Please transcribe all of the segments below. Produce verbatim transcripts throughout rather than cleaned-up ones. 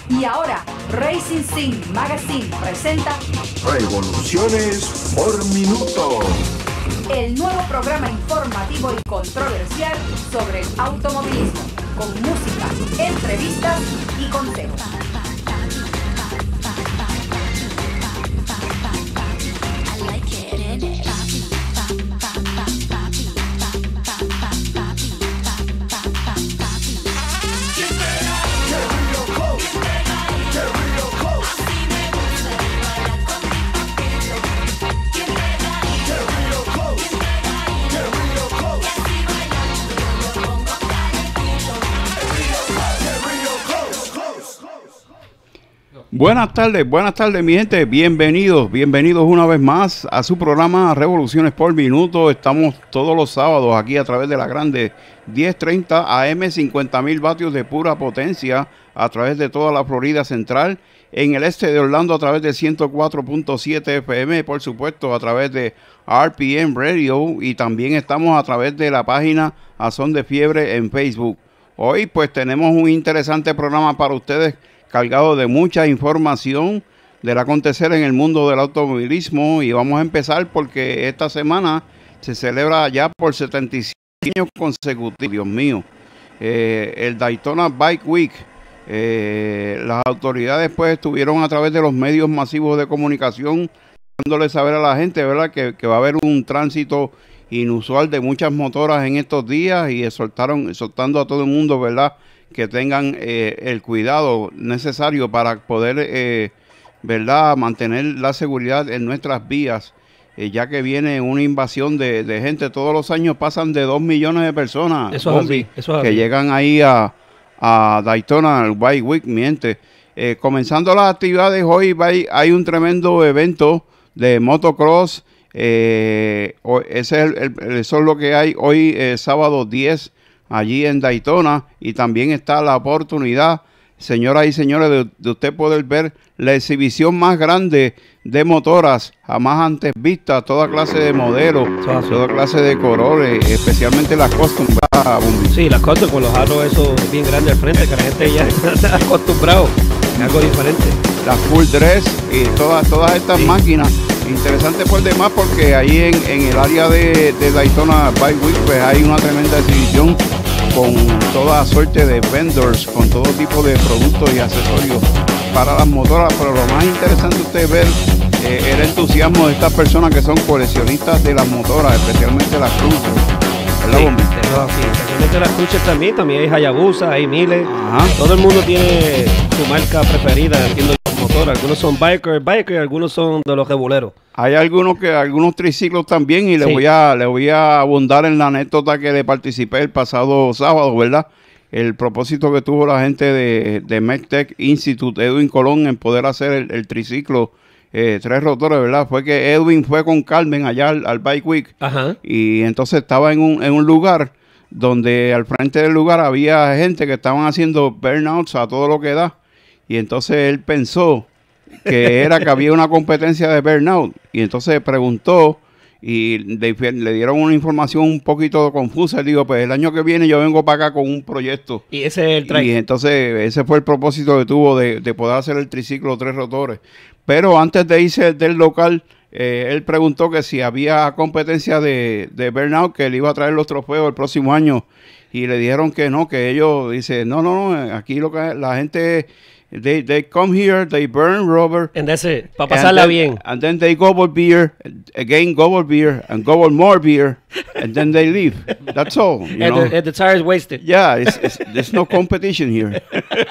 Y ahora, Racing Sim Magazine presenta Revoluciones por Minuto, el nuevo programa informativo y controversial sobre el automovilismo, con música, entrevistas y consejos. Buenas tardes, buenas tardes mi gente, bienvenidos, bienvenidos una vez más a su programa Revoluciones por Minuto. Estamos todos los sábados aquí a través de la grande diez treinta A M, cincuenta mil vatios de pura potencia a través de toda la Florida Central, en el este de Orlando a través de ciento cuatro punto siete F M, por supuesto a través de R P M Radio, y también estamos a través de la página A Son de Fiebre en Facebook. Hoy pues tenemos un interesante programa para ustedes, cargado de mucha información del acontecer en el mundo del automovilismo, y vamos a empezar porque esta semana se celebra ya por setenta y cinco años consecutivos, Dios mío, eh, el Daytona Bike Week. Eh, las autoridades pues estuvieron a través de los medios masivos de comunicación dándole saber a la gente, ¿verdad?, que, que va a haber un tránsito inusual de muchas motoras en estos días, y exhortaron, exhortando a todo el mundo, ¿verdad?, que tengan eh, el cuidado necesario para poder, eh, ¿verdad?, mantener la seguridad en nuestras vías, eh, ya que viene una invasión de, de gente. Todos los años pasan de dos millones de personas, eso es así, eso es que así. llegan ahí a, a Daytona, al Bike Week, miente. Eh, comenzando las actividades, hoy hay, hay un tremendo evento de motocross. Eh, ese es el, el, eso es lo que hay hoy, eh, sábado diez, allí en Daytona, y también está la oportunidad, señoras y señores, de, de usted poder ver la exhibición más grande de motoras jamás antes vista, toda clase de modelos, toda clase de colores, especialmente las custom. Sí, las custom con los aros esos bien grandes al frente, que la gente ya está acostumbrado a algo diferente. Las full dress y todas, todas estas sí. máquinas. Interesante por demás, porque ahí en, en el área de, de Daytona Bike Week pues hay una tremenda exhibición con toda suerte de vendors, con todo tipo de productos y accesorios para las motoras. Pero lo más interesante usted ver eh, el entusiasmo de estas personas que son coleccionistas de las motoras, especialmente las cruces. Sí, sí, especialmente las cruces también, también hay Hayabusa, hay Miele. Ajá. Todo el mundo tiene su marca preferida, entiendo. Algunos son biker, biker, algunos son de los rebuleros. Hay algunos que algunos triciclos también, y sí. le voy a le voy a abundar en la anécdota que le participé el pasado sábado, ¿verdad? El propósito que tuvo la gente de, de MedTech Institute, Edwin Colón, en poder hacer el, el triciclo eh, tres rotores, ¿verdad? Fue que Edwin fue con Carmen allá al, al Bike Week. Ajá. Y entonces estaba en un, en un lugar donde al frente del lugar había gente que estaban haciendo burnouts a todo lo que da. Y entonces él pensó que era que había una competencia de burnout. Y entonces preguntó y le, le dieron una información un poquito confusa. Él dijo, pues el año que viene yo vengo para acá con un proyecto. Y ese es el track. Y entonces ese fue el propósito que tuvo de, de poder hacer el triciclo tres rotores. Pero antes de irse del local, eh, él preguntó que si había competencia de, de burnout, que él iba a traer los trofeos el próximo año. Y le dijeron que no, que ellos, dice, no, no, no, aquí lo que la gente... They they come here, they burn rubber. And that's it, para pasarla then, bien. And then they gobble beer, again gobble beer, and gobble more beer, and then they leave. That's all. You and, know? the, and the tire is wasted. Yeah, it's, it's, there's no competition here.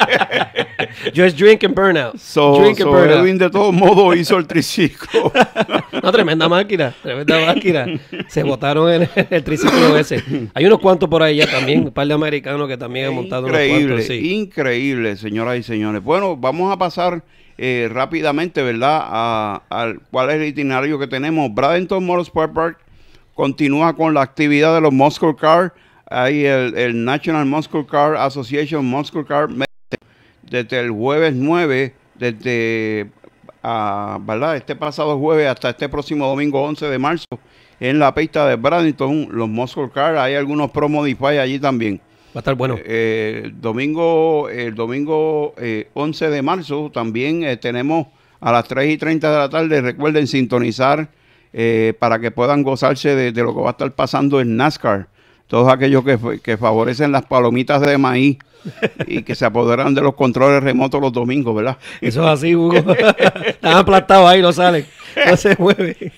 Just drink and burn out. So, drink so and burn Edwin out. de todos modos hizo el triciclo. No, tremenda máquina, tremenda máquina. Se botaron en el, el triciclo ese. Hay unos cuantos por ahí ya también, un par de americanos que también han montado increíble, unos cuantos. Sí. Increíble, señoras y señores. Bueno, vamos a pasar eh, rápidamente, ¿verdad?, a, a cuál es el itinerario que tenemos. Bradenton Motorsport Park continúa con la actividad de los Muscle Car. Hay el, el National Muscle Car Association Muscle Car desde el jueves nueve, desde uh, ¿verdad?, este pasado jueves hasta este próximo domingo once de marzo en la pista de Bradenton, los Muscle Car. Hay algunos Pro Modify allí también. Va a estar bueno. Eh, el domingo, el domingo eh, once de marzo también eh, tenemos a las tres y treinta de la tarde. Recuerden sintonizar eh, para que puedan gozarse de, de lo que va a estar pasando en NASCAR. Todos aquellos que, que favorecen las palomitas de maíz y que se apoderan de los controles remotos los domingos, ¿verdad? Eso es así, Hugo. Están aplastados ahí, no salen. No se mueve.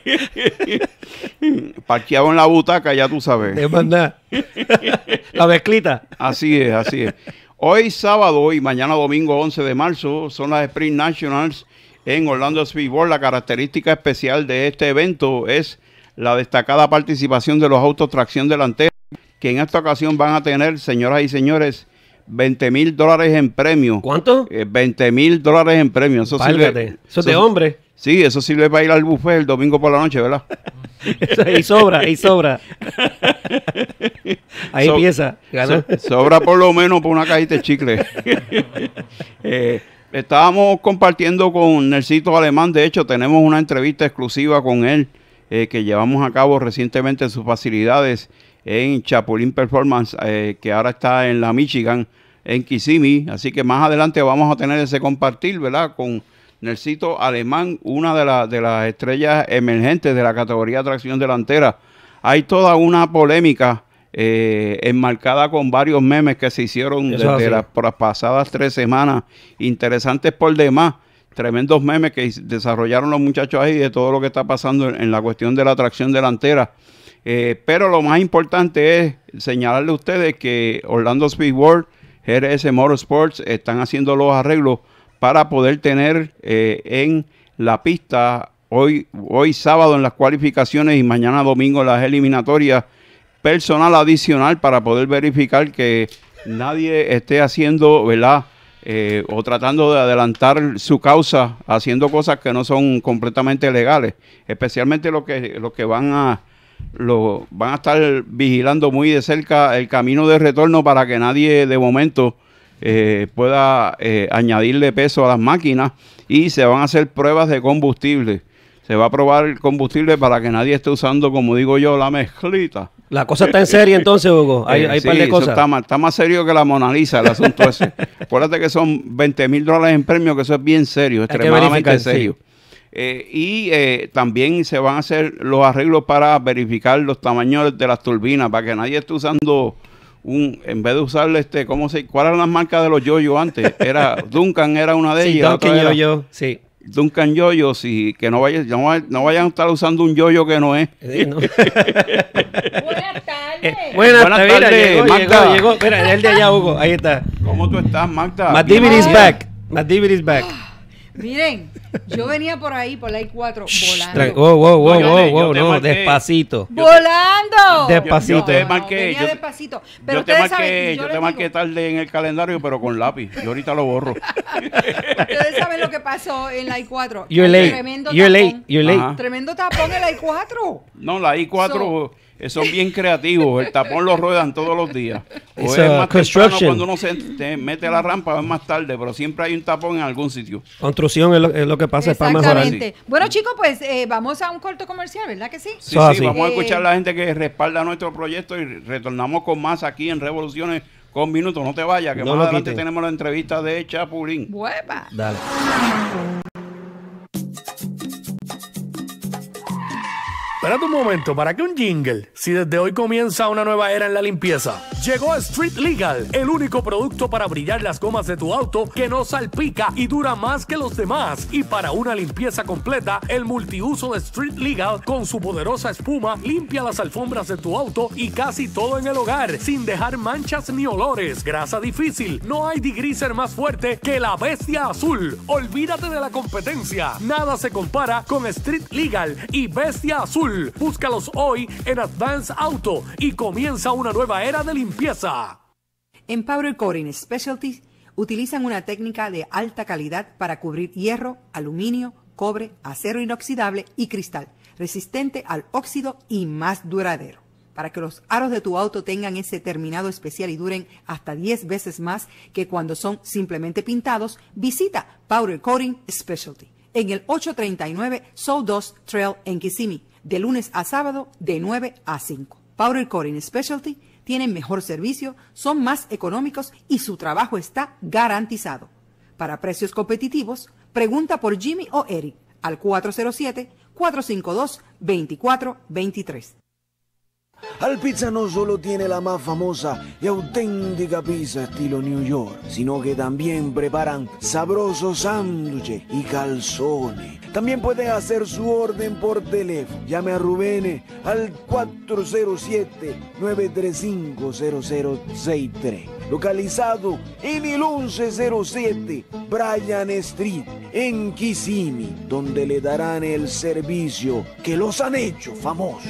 Parqueado en la butaca, ya tú sabes. Es verdad. La mezclita. Así es, así es. Hoy sábado y mañana domingo once de marzo son las Sprint Nationals en Orlando Speedboard. La característica especial de este evento es la destacada participación de los autos tracción delantera, que en esta ocasión van a tener, señoras y señores, veinte mil dólares en premio. ¿Cuánto? Eh, veinte mil dólares en premio. Eso sirve, eso es de hombre. Sí, eso sirve para ir al buffet el domingo por la noche, ¿verdad? Y sobra, y sobra. Ahí so, empieza. So, sobra por lo menos por una cajita de chicle. eh, estábamos compartiendo con Nelsito Alemán. De hecho, tenemos una entrevista exclusiva con él eh, que llevamos a cabo recientemente en sus facilidades en Chapulín Performance, eh, que ahora está en la Michigan, en Kissimmee. Así que más adelante vamos a tener ese compartir, ¿verdad? Con Nelsito Alemán, una de, la, de las estrellas emergentes de la categoría de tracción delantera. Hay toda una polémica eh, enmarcada con varios memes que se hicieron Eso desde las, por las pasadas tres semanas, interesantes por demás. Tremendos memes que desarrollaron los muchachos ahí de todo lo que está pasando en, en la cuestión de la tracción delantera. Eh, pero lo más importante es señalarle a ustedes que Orlando Speedboard, G R S Motorsports están haciendo los arreglos para poder tener eh, en la pista hoy, hoy sábado en las cualificaciones y mañana domingo en las eliminatorias personal adicional para poder verificar que nadie esté haciendo, ¿verdad? Eh, o tratando de adelantar su causa haciendo cosas que no son completamente legales, especialmente los que, los que van a lo, van a estar vigilando muy de cerca el camino de retorno para que nadie de momento eh, pueda eh, añadirle peso a las máquinas, y se van a hacer pruebas de combustible. Se va a probar el combustible para que nadie esté usando, como digo yo, la mezclita. La cosa está en serie entonces, Hugo. Hay, eh, hay sí, par de cosas. Está más, está más serio que la Mona Lisa el asunto ese. Acuérdate que son veinte mil dólares en premio, que eso es bien serio, extremadamente serio. Sí. Eh, y eh, también se van a hacer los arreglos para verificar los tamaños de las turbinas, para que nadie esté usando un, en vez de usar este, ¿cómo se, ¿cuál eran las marcas de los yoyos antes? Era Duncan, era una de sí, ellas. Duncan Yoyo, sí. Duncan Yoyos, y que no vayan, no, no vayan a estar usando un yoyo que no es. Sí, no. Buenas tardes. Eh, buenas, buenas tardes, tardes, llegó, Magda. llegó, llegó. Espera, el de allá, Hugo, ahí está. ¿Cómo tú estás, Magda? My D V D is back. My D V D is back. Miren, yo venía por ahí, por la I cuatro, volando. Tra- wow, wow, wow, No, wow, yo wow, te no, marqué. despacito. ¡Volando! Despacito. Yo te No, marqué, venía yo- despacito. Pero Yo te ustedes marqué, saben, yo yo te les marqué digo, tarde en el calendario, pero con lápiz. Yo ahorita lo borro. ustedes saben lo que pasó en la I cuatro. You're Hay late. Tremendo You're tapón. late. You're late. Ajá. Tremendo tapón en la I cuatro. No, la I cuatro eh, son bien creativos. El tapón lo ruedan todos los días. O It's, es uh, más temprano construction. cuando uno se te mete a la rampa, o es más tarde, pero siempre hay un tapón en algún sitio. Construcción es lo, es lo que pasa, es para mejorar. Exactamente. Bueno, chicos, pues eh, vamos a un corto comercial, ¿verdad que sí? Sí, Eso es sí, así. vamos a Eh, escuchar a la gente que respalda nuestro proyecto y retornamos con más aquí en Revoluciones con Minutos. No te vayas, que No más lo adelante quiten. tenemos la entrevista de Chapulín. Hueva. Dale. Espérate un momento, ¿para qué un jingle? Si desde hoy comienza una nueva era en la limpieza. Llegó Street Legal, el único producto para brillar las gomas de tu auto que no salpica y dura más que los demás. Y para una limpieza completa, el multiuso de Street Legal con su poderosa espuma limpia las alfombras de tu auto y casi todo en el hogar, sin dejar manchas ni olores. Grasa difícil, no hay degreaser más fuerte que la Bestia Azul. Olvídate de la competencia. Nada se compara con Street Legal y Bestia Azul. Búscalos hoy en Advance Auto y comienza una nueva era de limpieza. En Powder Coating Specialties utilizan una técnica de alta calidad para cubrir hierro, aluminio, cobre, acero inoxidable y cristal, resistente al óxido y más duradero. Para que los aros de tu auto tengan ese terminado especial y duren hasta diez veces más que cuando son simplemente pintados, visita Powder Coating Specialty en el ocho treinta y nueve Sawdust Trail en Kissimmee, de lunes a sábado de nueve a cinco. Powder Coating Specialty tienen mejor servicio, son más económicos y su trabajo está garantizado. Para precios competitivos, pregunta por Jimmy o Eric al cuatro cero siete, cuatro cinco dos, dos cuatro dos tres. Al Pizza no solo tiene la más famosa y auténtica pizza estilo New York, sino que también preparan sabrosos sándwiches y calzones. También puede hacer su orden por teléfono. Llame a Rubén al cuatro cero siete, nueve tres cinco, cero cero seis tres. Localizado en el once cero siete Bryan Street, en Kissimmee, donde le darán el servicio que los han hecho famosos.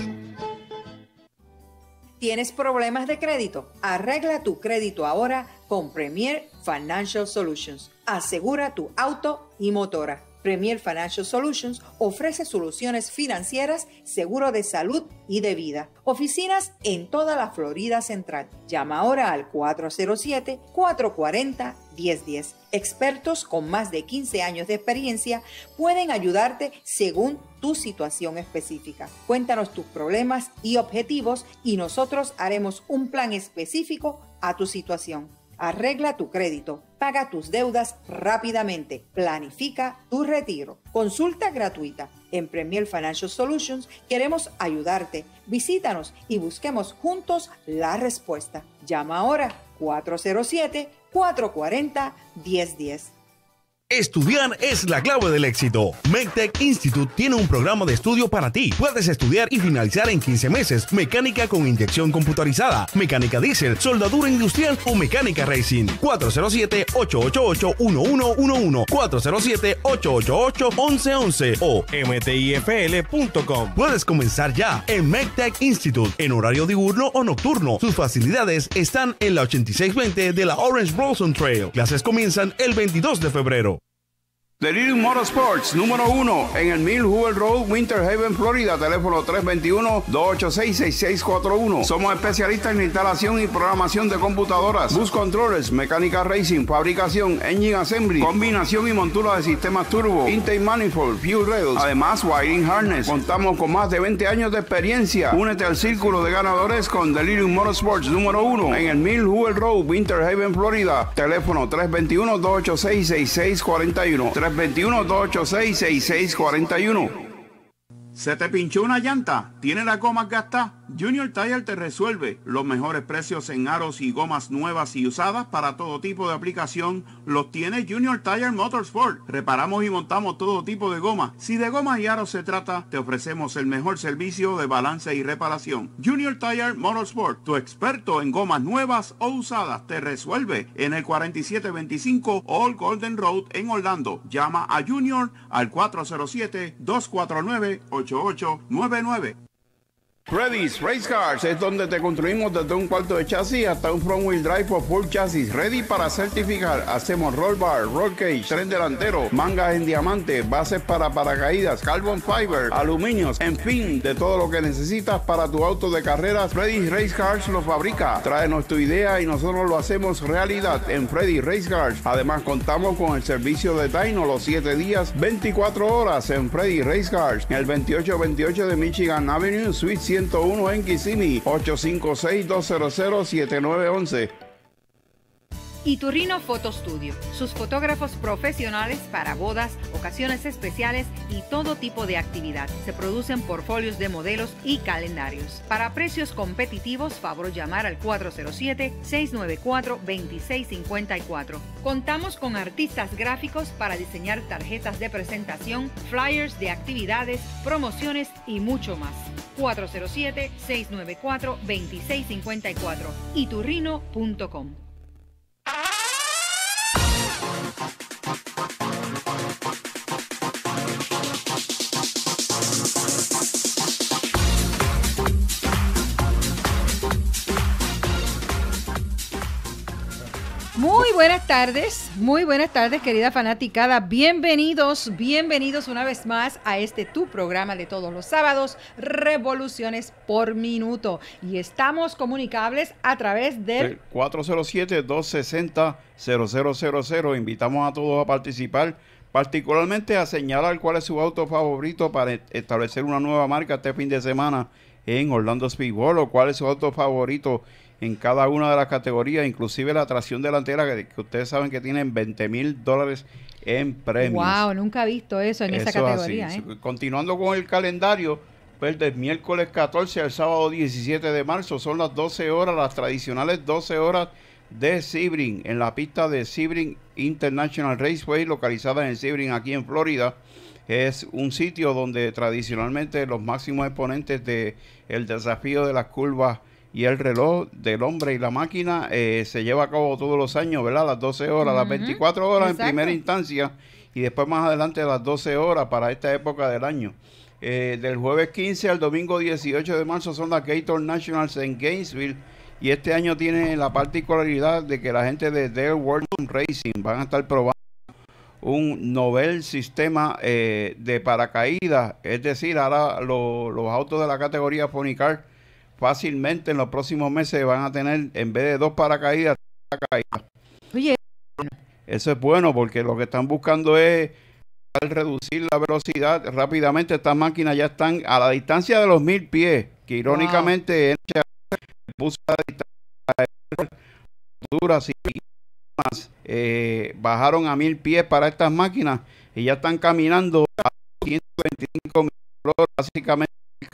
¿Tienes problemas de crédito? Arregla tu crédito ahora con Premier Financial Solutions. Asegura tu auto y motora. Premier Financial Solutions ofrece soluciones financieras, seguro de salud y de vida. Oficinas en toda la Florida Central. Llama ahora al cuatro cero siete, cuatro cuatro cero, uno cero uno cero. Expertos con más de quince años de experiencia pueden ayudarte según tu situación específica. Cuéntanos tus problemas y objetivos y nosotros haremos un plan específico a tu situación. Arregla tu crédito, paga tus deudas rápidamente, planifica tu retiro. Consulta gratuita. En Premier Financial Solutions queremos ayudarte. Visítanos y busquemos juntos la respuesta. Llama ahora cuatro cero siete, cuatro cuatro cero, uno cero uno cero. Estudiar es la clave del éxito. MECTEC Institute tiene un programa de estudio para ti. Puedes estudiar y finalizar en quince meses mecánica con inyección computarizada, mecánica diésel, soldadura industrial o mecánica racing. cuatro cero siete, ocho ocho ocho, uno uno uno uno, cuatro cero siete, ocho ocho ocho, once once o m t i f l punto com. Puedes comenzar ya en MECTEC Institute en horario diurno o nocturno. Sus facilidades están en la ochenta y seis veinte de la Orange Blossom Trail. Clases comienzan el veintidós de febrero. Delirium Motorsports, número uno, en el Mill Hoover Road, Winter Haven, Florida, teléfono tres dos uno, dos ocho seis, seis seis cuatro uno. Somos especialistas en instalación y programación de computadoras, bus controllers, mecánica racing, fabricación, engine assembly, combinación y montura de sistemas turbo, intake manifold, fuel rails, además wiring harness. Contamos con más de veinte años de experiencia. Únete al círculo de ganadores con Delirium Motorsports, número uno, en el Mill Hoover Road, Winter Haven, Florida, teléfono tres dos uno, dos ocho seis, seis seis cuatro uno. tres dos uno, dos ocho seis, seis seis cuatro uno. ¿Se te pinchó una llanta? ¿Tiene la goma gastada? Junior Tire te resuelve. Los mejores precios en aros y gomas nuevas y usadas para todo tipo de aplicación los tiene Junior Tire Motorsport. Reparamos y montamos todo tipo de goma. Si de gomas y aros se trata, te ofrecemos el mejor servicio de balance y reparación. Junior Tire Motorsport, tu experto en gomas nuevas o usadas, te resuelve en el cuarenta y siete veinticinco Old Golden Road en Orlando. Llama a Junior al cuatro cero siete, dos cuatro nueve, ocho ocho nueve nueve. Freddy's Race Cars es donde te construimos desde un cuarto de chasis hasta un front wheel drive o full chasis ready para certificar. Hacemos roll bar, roll cage, tren delantero, mangas en diamante, bases para paracaídas, carbon fiber, aluminios, en fin, de todo lo que necesitas para tu auto de carreras. Freddy's Race Cars lo fabrica. Tráenos tu idea y nosotros lo hacemos realidad en Freddy's Race Cars. Además contamos con el servicio de Taino los siete días, veinticuatro horas en Freddy's Race Cars, en el veintiocho veintiocho de Michigan Avenue, Suite ciento uno en Kissimmee, ocho cinco seis, dos cero cero, siete nueve uno uno. Iturrino Photo Studio, sus fotógrafos profesionales para bodas, ocasiones especiales y todo tipo de actividad. Se producen portfolios de modelos y calendarios. Para precios competitivos, favor llamar al cuatro cero siete, seis nueve cuatro, dos seis cinco cuatro. Contamos con artistas gráficos para diseñar tarjetas de presentación, flyers de actividades, promociones y mucho más. cuatro cero siete, seis nueve cuatro, dos seis cinco cuatro. iturrino punto com. Muy buenas tardes, muy buenas tardes, querida fanaticada. Bienvenidos, bienvenidos una vez más a este tu programa de todos los sábados, Revoluciones por Minuto. Y estamos comunicables a través del cuatro cero siete, dos seis cero, cero cero cero cero. Invitamos a todos a participar, particularmente a señalar cuál es su auto favorito para establecer una nueva marca este fin de semana en Orlando Speedway, o cuál es su auto favorito en cada una de las categorías, inclusive la tracción delantera, que, que ustedes saben que tienen veinte mil dólares en premios. Wow, nunca he visto eso en eso esa categoría. Así. ¿eh? Continuando con el calendario, pues del miércoles catorce al sábado diecisiete de marzo son las doce horas, las tradicionales doce horas de Sebring, en la pista de Sebring International Raceway, localizada en Sebring, aquí en Florida. Es un sitio donde tradicionalmente los máximos exponentes de el desafío de las curvas y el reloj del hombre y la máquina eh, se lleva a cabo todos los años, ¿verdad? Las doce horas, uh-huh. las veinticuatro horas Exacto. en primera instancia y después más adelante las doce horas para esta época del año. Eh, del jueves quince al domingo dieciocho de marzo son las Gator Nationals en Gainesville, y este año tiene la particularidad de que la gente de Dale World Racing van a estar probando un novel sistema eh, de paracaídas, es decir, ahora lo, los autos de la categoría Pony Car fácilmente en los próximos meses van a tener, en vez de dos paracaídas, tres paracaídas. Oye, eso es bueno porque lo que están buscando es reducir la velocidad rápidamente. Estas máquinas ya están a la distancia de los mil pies, que irónicamente wow. puso la distancia duras y más, eh, bajaron a mil pies para estas máquinas y ya están caminando a ciento veinticinco mil por hora, básicamente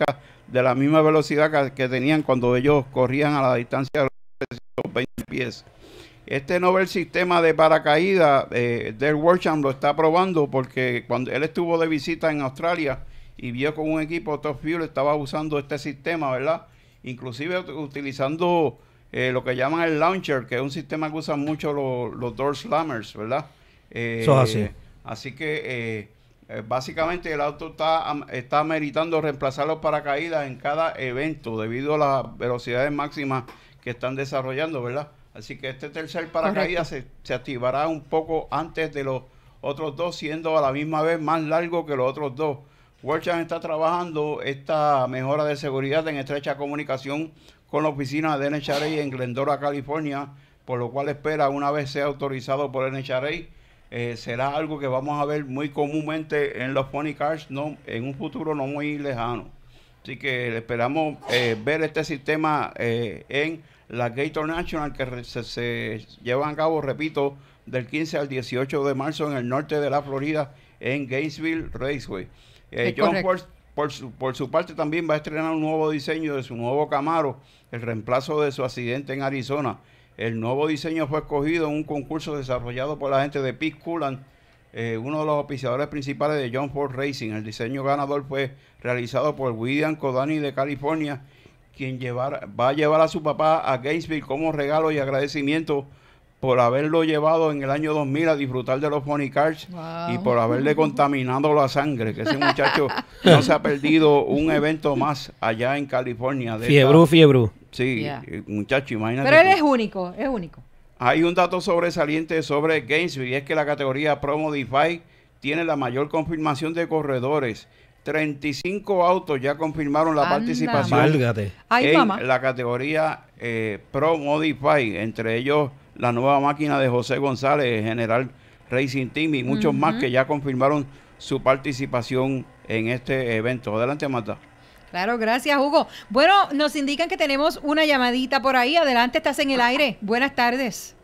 de la misma velocidad que, que tenían cuando ellos corrían a la distancia de los trescientos veinte pies. Este novel sistema de paracaídas, eh, Dale Worsham lo está probando porque cuando él estuvo de visita en Australia y vio con un equipo Top Fuel estaba usando este sistema, ¿verdad? Inclusive utilizando eh, lo que llaman el launcher, que es un sistema que usan mucho los, los door slammers, ¿verdad? Eh, Eso es así. Así que eh, eh, básicamente el auto está, está meritando reemplazar los paracaídas en cada evento debido a las velocidades máximas que están desarrollando, ¿verdad? Así que este tercer paracaídas se, se activará un poco antes de los otros dos, siendo a la misma vez más largo que los otros dos. Worsham está trabajando esta mejora de seguridad en estrecha comunicación con la oficina de N H R A en Glendora, California, por lo cual espera, una vez sea autorizado por N H R A, eh, será algo que vamos a ver muy comúnmente en los Pony Cars, no, en un futuro no muy lejano. Así que esperamos eh, ver este sistema eh, en la Gator National, que se, se llevan a cabo, repito, del quince al dieciocho de marzo en el norte de la Florida, en Gainesville Raceway. Eh, John Ford, por su, por su parte, también va a estrenar un nuevo diseño de su nuevo Camaro, el reemplazo de su accidente en Arizona. El nuevo diseño fue escogido en un concurso desarrollado por la gente de Pete Coolant, eh, uno de los auspiciadores principales de John Ford Racing. El diseño ganador fue realizado por William Kodani de California, quien llevar, va a llevar a su papá a Gainesville como regalo y agradecimiento por haberlo llevado en el año dos mil a disfrutar de los Pony Cars wow. y por haberle contaminado la sangre, que ese muchacho no se ha perdido un evento más allá en California. Fiebru, fiebru. Sí, yeah. muchacho, imagínate. Pero él tú. es único, es único. Hay un dato sobresaliente sobre Gainesville, y es que la categoría Pro Modify tiene la mayor confirmación de corredores. treinta y cinco autos ya confirmaron la Anda, participación válgate. Ay, en mamá. la categoría eh, Pro Modify, entre ellos la nueva máquina de José González, General Racing Team, y muchos uh-huh. más que ya confirmaron su participación en este evento. Adelante, Marta. Claro, gracias, Hugo. Bueno, nos indican que tenemos una llamadita por ahí. Adelante, estás en el aire. Buenas tardes.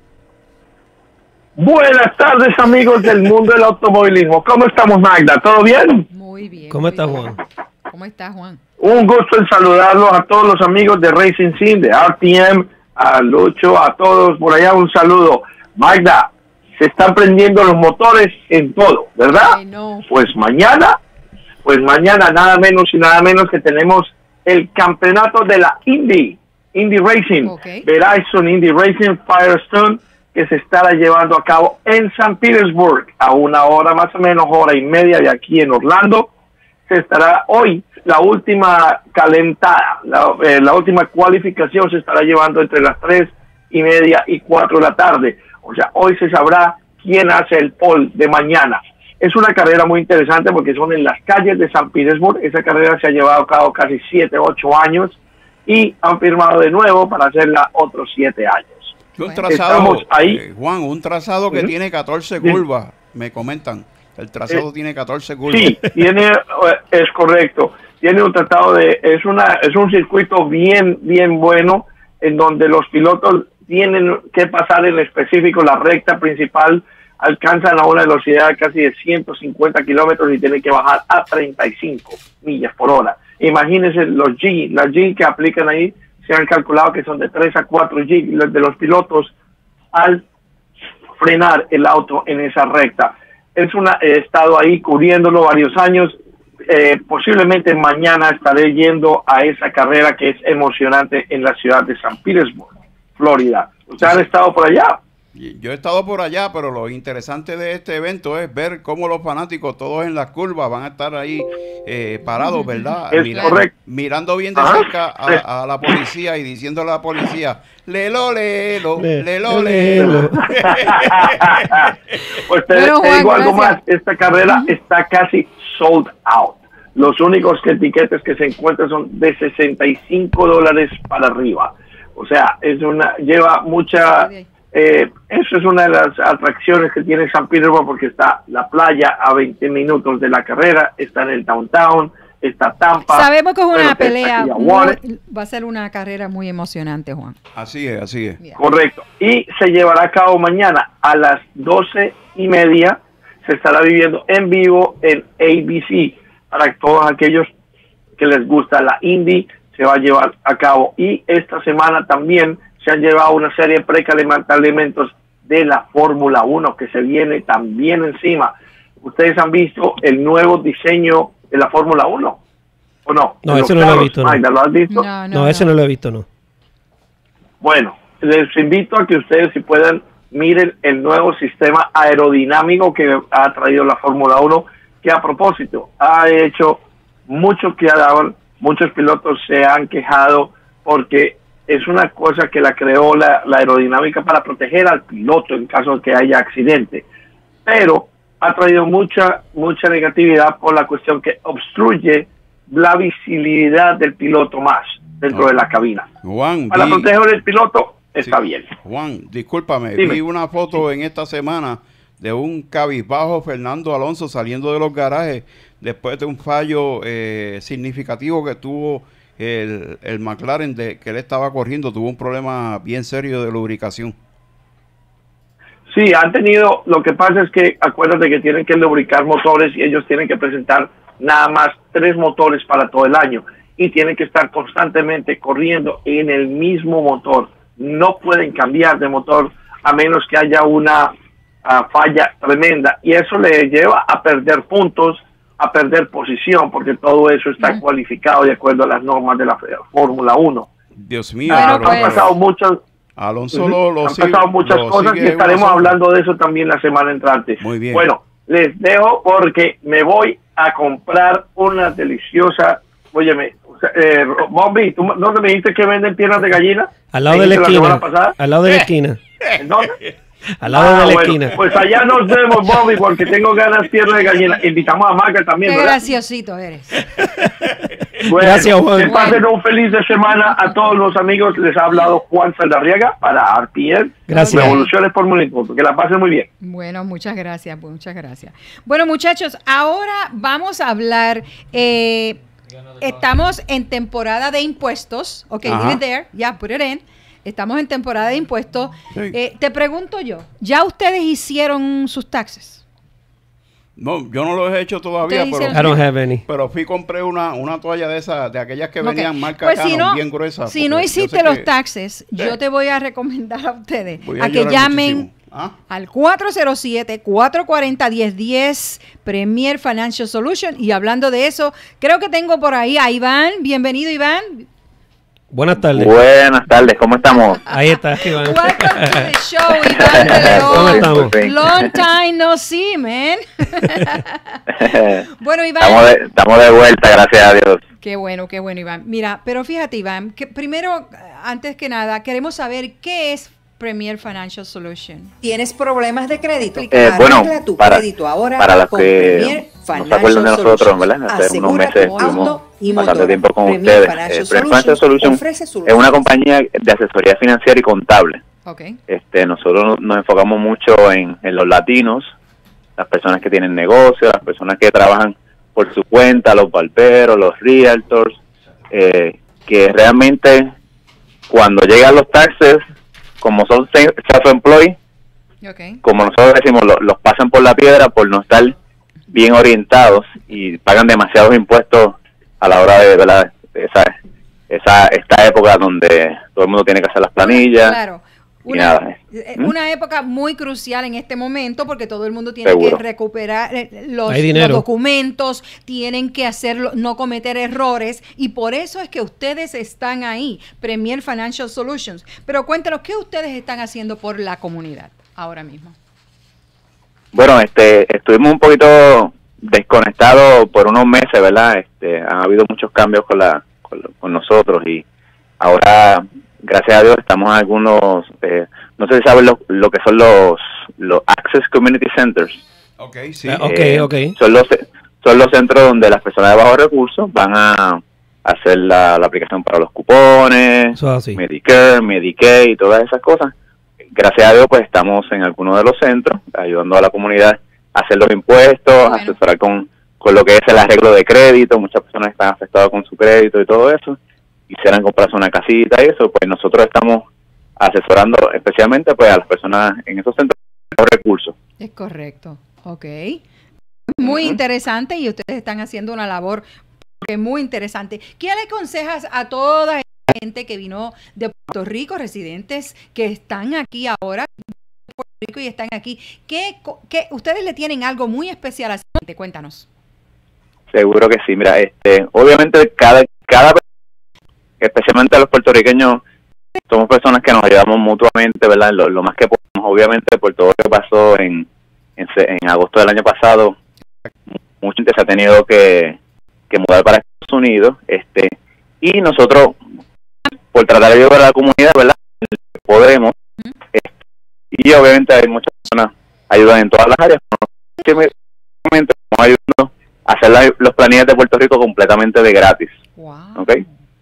Buenas tardes, amigos del mundo del automovilismo. ¿Cómo estamos, Magda? ¿Todo bien? Muy bien. ¿Cómo estás, Juan? ¿Cómo estás, Juan? Un gusto en saludarlos a todos los amigos de Racing Scene, de R T M, a Lucho, a todos por allá. Un saludo. Magda, se están prendiendo los motores en todo, ¿verdad? Ay, no. Pues mañana, pues mañana nada menos y nada menos que tenemos el campeonato de la Indy, Indy Racing, okay. Verizon Indy Racing Firestone, que se estará llevando a cabo en San Petersburg, a una hora más o menos, hora y media de aquí en Orlando. Se estará hoy, la última calentada, la, eh, la última cualificación se estará llevando entre las tres y media y cuatro de la tarde. O sea, hoy se sabrá quién hace el pole de mañana. Es una carrera muy interesante porque son en las calles de San Petersburg. Esa carrera se ha llevado a cabo casi siete, ocho años y han firmado de nuevo para hacerla otros siete años. Un trazado, ahí. Eh, Juan, un trazado que ¿sí? tiene catorce curvas, me comentan. El trazado eh, tiene catorce curvas. Sí, tiene, es correcto. Tiene un tratado de, es una, es un circuito bien, bien bueno. en donde los pilotos tienen que pasar en específico la recta principal, alcanzan a una velocidad casi de ciento cincuenta kilómetros y tienen que bajar a treinta y cinco millas por hora. Imagínense los G, las G que aplican ahí, se han calculado que son de tres a cuatro G los de los pilotos al frenar el auto en esa recta. Es una, he estado ahí cubriéndolo varios años. Eh, posiblemente mañana estaré yendo a esa carrera que es emocionante en la ciudad de San Petersburg, Florida. ¿Ustedes han estado por allá? Yo he estado por allá, pero lo interesante de este evento es ver cómo los fanáticos, todos en las curvas, van a estar ahí eh, parados, ¿verdad? Es Mira, correcto. Mirando bien de Ajá. cerca a, a la policía y diciéndole a la policía, lelo, lelo, lelo, lelo. Pues te, Bueno, te Juan, digo algo gracias. más, esta carrera está casi sold out. Los únicos que etiquetes que se encuentran son de sesenta y cinco dólares para arriba. O sea, es una lleva mucha... Eh, eso es una de las atracciones que tiene San Petersburg, porque está la playa a veinte minutos de la carrera, está en el downtown, está Tampa. Sabemos que es una bueno, pelea, está muy- Clearwater. va a ser una carrera muy emocionante, Juan. Así es, así es. Correcto. Y se llevará a cabo mañana a las doce y media. Se estará viviendo en vivo en A B C. Para todos aquellos que les gusta la Indy, se va a llevar a cabo. Y esta semana también se han llevado una serie de precalentamientos de la Fórmula uno que se viene también encima. ¿Ustedes han visto el nuevo diseño de la Fórmula uno? ¿O no? No, En ese los no lo he carros, visto, no. Magda, ¿lo has visto? No, No, ese no lo he visto, no. Bueno, les invito a que ustedes, si puedan, miren el nuevo sistema aerodinámico que ha traído la Fórmula uno, que a propósito ha hecho mucho que daban, muchos pilotos se han quejado porque es una cosa que la creó la, la aerodinámica para proteger al piloto en caso de que haya accidente, pero ha traído mucha, mucha negatividad por la cuestión que obstruye la visibilidad del piloto más dentro Ah. de la cabina. Juan, Para vi- proteger el piloto está Sí. bien. Juan, discúlpame, Dime. vi una foto en esta semana de un cabizbajo Fernando Alonso saliendo de los garajes después de un fallo eh, significativo que tuvo el, el McLaren de que él estaba corriendo, tuvo un problema bien serio de lubricación. Sí, han tenido, lo que pasa es que acuérdate que tienen que lubricar motores y ellos tienen que presentar nada más tres motores para todo el año y tienen que estar constantemente corriendo en el mismo motor. No pueden cambiar de motor a menos que haya una uh, falla tremenda y eso le lleva a perder puntos, a perder posición, porque todo eso está Mm. cualificado de acuerdo a las normas de la Fórmula uno. Dios mío, Bueno, pero- Han pues. pasado muchas Alonso lo, lo han sigue- pasado muchas lo cosas sigue y estaremos gozando. hablando de eso también la semana entrante. Muy bien. Bueno, les dejo porque me voy a comprar una deliciosa, óyeme, o sea, eh, Bobby, ¿tú no me dijiste que venden piernas de gallina? Al lado ¿Me de la dijiste esquina. semana pasada? Al lado de la esquina. ¿En dónde? Al lado Ah, de la bueno, esquina. Pues allá nos vemos, Bobby, porque tengo ganas de piernas de gallina. Invitamos a Marca también, Qué ¿verdad? graciosito eres. Bueno, Gracias, Juan. que pasen un feliz de semana a todos los amigos. Les ha hablado Juan Saldarriaga para R P M. Gracias. Revoluciones por Minuto. Que la pasen muy bien. Bueno, muchas gracias, muchas gracias. Bueno, muchachos, ahora vamos a hablar. eh, estamos en temporada de impuestos. Ok, Ajá. leave it there. Ya, put it in. Estamos en temporada de impuestos. Sí. Eh, te pregunto yo, ¿ya ustedes hicieron sus taxes? No, yo no lo he hecho todavía, Ustedes pero, I don't have any. pero fui y compré una, una toalla de esas, de aquellas que Ok. venían marca Pues si Canon, no, bien gruesas. si no porque yo hiciste sé los que taxes, yo Eh. te voy a recomendar a ustedes voy a, que llorar llamen muchísimo. ¿Ah? al cuatro cero siete, cuatro cuatro cero, uno cero uno cero Premier Financial Solution. Y hablando de eso, creo que tengo por ahí a Iván. Bienvenido, Iván. Buenas tardes. Buenas tardes, ¿cómo estamos? Ahí está, Iván. Welcome to the show, Iván de León. ¿Cómo estamos? Pues, Long time no see, man. Bueno, Iván. estamos, de, estamos de vuelta, gracias a Dios. Qué bueno, qué bueno, Iván. Mira, pero fíjate, Iván, que primero, antes que nada, queremos saber qué es Premier Financial Solution. ¿Tienes problemas de crédito? Eh, bueno, Arregla tu para, crédito ahora para los con que Premier no se acuerdan de Financial nosotros, Solutions. ¿verdad? Hace unos Asegura meses tu estuvimos auto y bastante motor. tiempo con Premier ustedes. Financial Eh, Premier Financial Solutions Solutions ofrece es soluciones. una compañía de asesoría financiera y contable. Ok. Este, nosotros nos enfocamos mucho en, en los latinos, las personas que tienen negocios, las personas que trabajan por su cuenta, los barberos, los realtors, eh, que realmente cuando llegan los taxes, como son self-employed, okay. como nosotros decimos, lo, los pasan por la piedra por no estar bien orientados y pagan demasiados impuestos a la hora de, ¿verdad? Esa, esa esta época donde todo el mundo tiene que hacer las planillas. Claro. Y Una, nada. una época muy crucial en este momento porque todo el mundo tiene Seguro. que recuperar eh, los, Hay los dinero. documentos, tienen que hacerlo, no cometer errores y por eso es que ustedes están ahí, Premier Financial Solutions. Pero cuéntanos, ¿qué ustedes están haciendo por la comunidad ahora mismo? Bueno, este, estuvimos un poquito desconectados por unos meses, ¿verdad? Este, han habido muchos cambios con la, con, con nosotros y ahora, gracias a Dios, estamos en algunos, eh, no sé si saben lo, lo que son los, los Access Community Centers. Ok, sí. Eh, ok, Eh, ok. Son los, son los centros donde las personas de bajos recursos van a hacer la, la aplicación para los cupones, Eso es así. Medicare, Medicaid y todas esas cosas. Gracias a Dios, pues estamos en algunos de los centros, ayudando a la comunidad a hacer los impuestos, Bueno. asesorar con, con lo que es el arreglo de crédito. Muchas personas están afectadas con su crédito y todo eso. Quisieran comprarse una casita y eso, pues nosotros estamos asesorando especialmente pues a las personas en esos centros de recursos. Es correcto, ok. Muy Ujú. interesante y ustedes están haciendo una labor que muy interesante. ¿Qué le aconsejas a toda esta gente que vino de Puerto Rico, residentes que están aquí ahora de Puerto Rico y están aquí? ¿Qué, co- qué, ustedes le tienen algo muy especial a esa gente? Cuéntanos. Seguro que sí. Mira, este, obviamente cada, cada, especialmente los puertorriqueños, somos personas que nos ayudamos mutuamente, ¿verdad? Lo, lo más que podemos, obviamente, por todo lo que pasó en, en, se- en agosto del año pasado, mucha gente se ha tenido que, que mudar para Estados Unidos, este, y nosotros, por tratar de ayudar a la comunidad, ¿verdad? Podemos, este, y obviamente hay muchas personas ayudan en todas las áreas, pero en este momento estamos ayudando a hacer la- los planillas de Puerto Rico completamente de gratis. Wow. ¿Ok?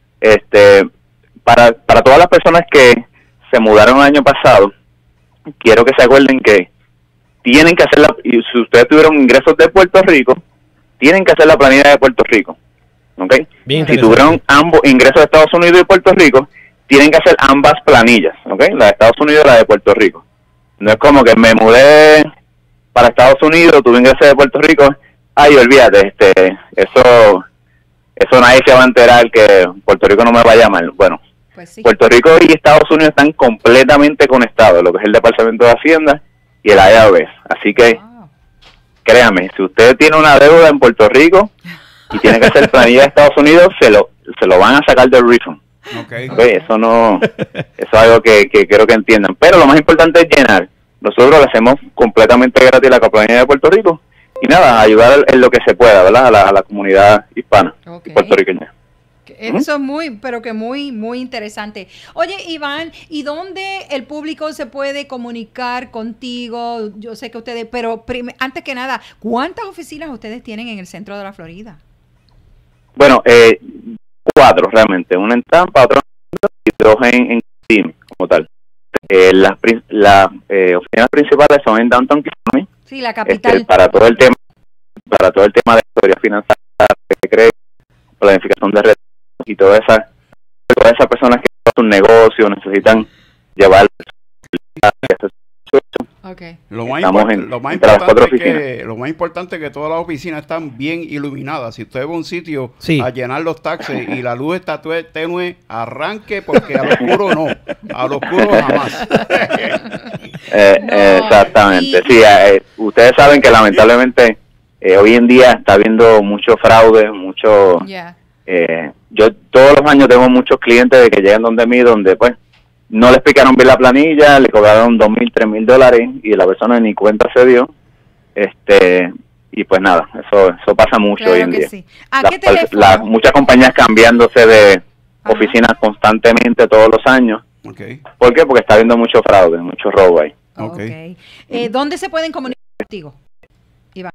Este, para, para todas las personas que se mudaron el año pasado, quiero que se acuerden que tienen que hacer la, y si ustedes tuvieron ingresos de Puerto Rico, tienen que hacer la planilla de Puerto Rico. ¿Ok? Bien Si interesante. tuvieron ambos ingresos de Estados Unidos y Puerto Rico, tienen que hacer ambas planillas. ¿Ok? La de Estados Unidos y la de Puerto Rico. No es como que me mudé para Estados Unidos, tuve ingresos de Puerto Rico, ay, olvídate, este, eso, eso nadie se va a enterar que Puerto Rico no me va a llamar. Bueno, Pues sí. Puerto Rico y Estados Unidos están completamente conectados, lo que es el Departamento de Hacienda y el I R S. Así que, Wow. créame, si usted tiene una deuda en Puerto Rico y tiene que hacer planilla de Estados Unidos, se lo, se lo van a sacar del refund. Ok. Ok, eso no, eso es algo que, que quiero que entiendan. Pero lo más importante es llenar. Nosotros le hacemos completamente gratis la planilla de Puerto Rico y nada, ayudar en lo que se pueda, ¿verdad? A la, a la comunidad hispana Ok. y puertorriqueña. Eso es muy, pero que muy, muy interesante. Oye, Iván, ¿y dónde el público se puede comunicar contigo? Yo sé que ustedes, pero prim- antes que nada, ¿cuántas oficinas ustedes tienen en el centro de la Florida? Bueno, eh, cuatro realmente, una en Tampa, otra en y dos en, en Kissimmee, como tal. Eh, las prin- las eh, oficinas principales son en Downtown Kissimmee, Sí, la este, capital. para todo el tema, para todo el tema de historia financiera, de crédito, planificación de redes y todas esas, todas esas personas que tienen un negocio necesitan llevar Okay. Lo más, Estamos import- en- lo más entre las cuatro importante es que, lo más importante es que todas las oficinas están bien iluminadas. Si usted va a un sitio Sí. a llenar los taxes y la luz está tue- tenue, arranque porque al oscuro no. Al oscuro jamás. Eh, No, eh, exactamente, y- sí, eh, ustedes saben que lamentablemente eh, hoy en día está habiendo mucho fraude, mucho... Ya. Eh, yo todos los años tengo muchos clientes de que llegan donde mí, donde pues no le explicaron bien la planilla, le cobraron dos mil, tres mil dólares y la persona ni cuenta se dio. Este, y pues nada, eso eso pasa mucho Claro hoy en que día. sí. ¿A Las qué par- teléfono? las- muchas compañías cambiándose de Ajá. oficinas constantemente todos los años. Ok, ¿Por qué? Porque está habiendo mucho fraude, mucho robo ahí. ok. Okay. Eh, ¿Dónde se pueden comunicar contigo, Iván?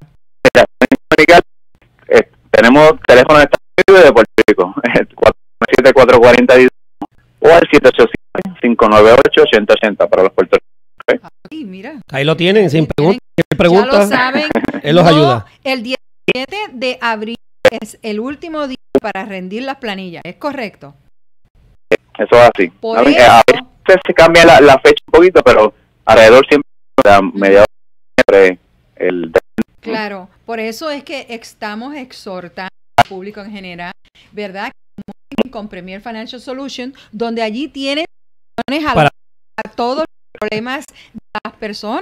Eh, tenemos teléfono de Estados Unidos y de Puerto Rico, cuatro siete cuatro cuatro cero o al siete ocho siete, cinco nueve ocho, ocho cero ocho cero para los puertorriqueños. Ay, mira. Ahí lo tienen, sin Tienen- preguntas. Ya lo preguntas, saben. él los No, ayuda. El diecisiete de abril es el último día para rendir las planillas, ¿es correcto? Eso es así. Por A, mí, eso, a veces se cambia la, la fecha un poquito, pero alrededor siempre, a mediados siempre el... Claro, por eso es que estamos exhortando al público en general, ¿verdad? Con Premier Financial Solution, donde allí tiene soluciones a, Para- a todos los problemas de las personas.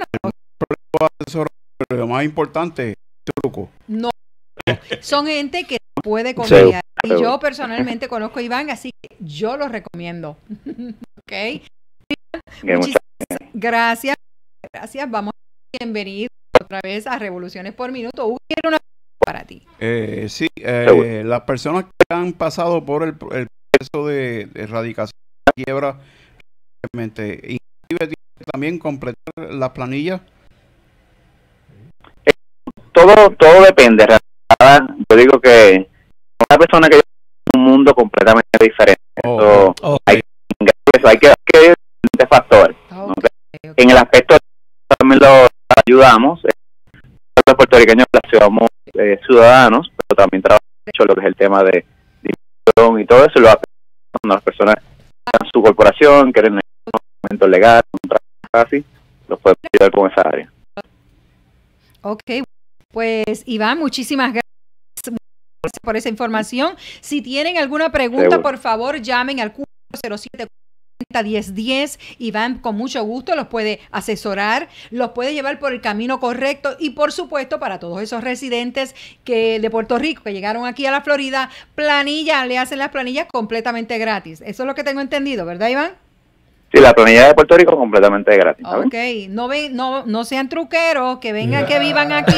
Lo más importante, truco. No, son gente que puede confiar. Y Seguro. yo personalmente conozco a Iván, así que yo lo recomiendo. ¿Ok? Bien, Muchísimas muchas- gracias. Gracias. Vamos, bienvenido otra vez a Revoluciones por Minuto. Hugo tiene una pregunta para ti. Eh, sí, eh, Seguro. las personas que han pasado por el, el proceso de, de erradicación de la quiebra, realmente, inclusive tienen que también completar las planillas. todo todo depende. En realidad, yo digo que una persona que vive en un mundo completamente diferente. Oh, So, Ok. hay, eso, hay que hay que ver diferentes factores. Ok, ¿ok? ok. En el aspecto también lo ayudamos. eh, Los puertorriqueños somos eh, ciudadanos, pero también trabajamos mucho lo que es el tema de inmigración y todo eso. Lo hacen cuando las personas en su corporación, quieren un documento legal, un trabajo así, los podemos ayudar con esa área. Ok, pues Iván, muchísimas gracias por esa información. Si tienen alguna pregunta, Seguro. por favor, llamen al cuatro cero siete, cuatro cero, uno cero uno cero. Iván con mucho gusto los puede asesorar, los puede llevar por el camino correcto y por supuesto para todos esos residentes que de Puerto Rico que llegaron aquí a la Florida, planilla, le hacen las planillas completamente gratis. Eso es lo que tengo entendido, ¿verdad, Iván? Sí, la planilla de Puerto Rico completamente gratis. ¿sabes? Ok, no, ven, no, no sean truqueros, que vengan, que vivan aquí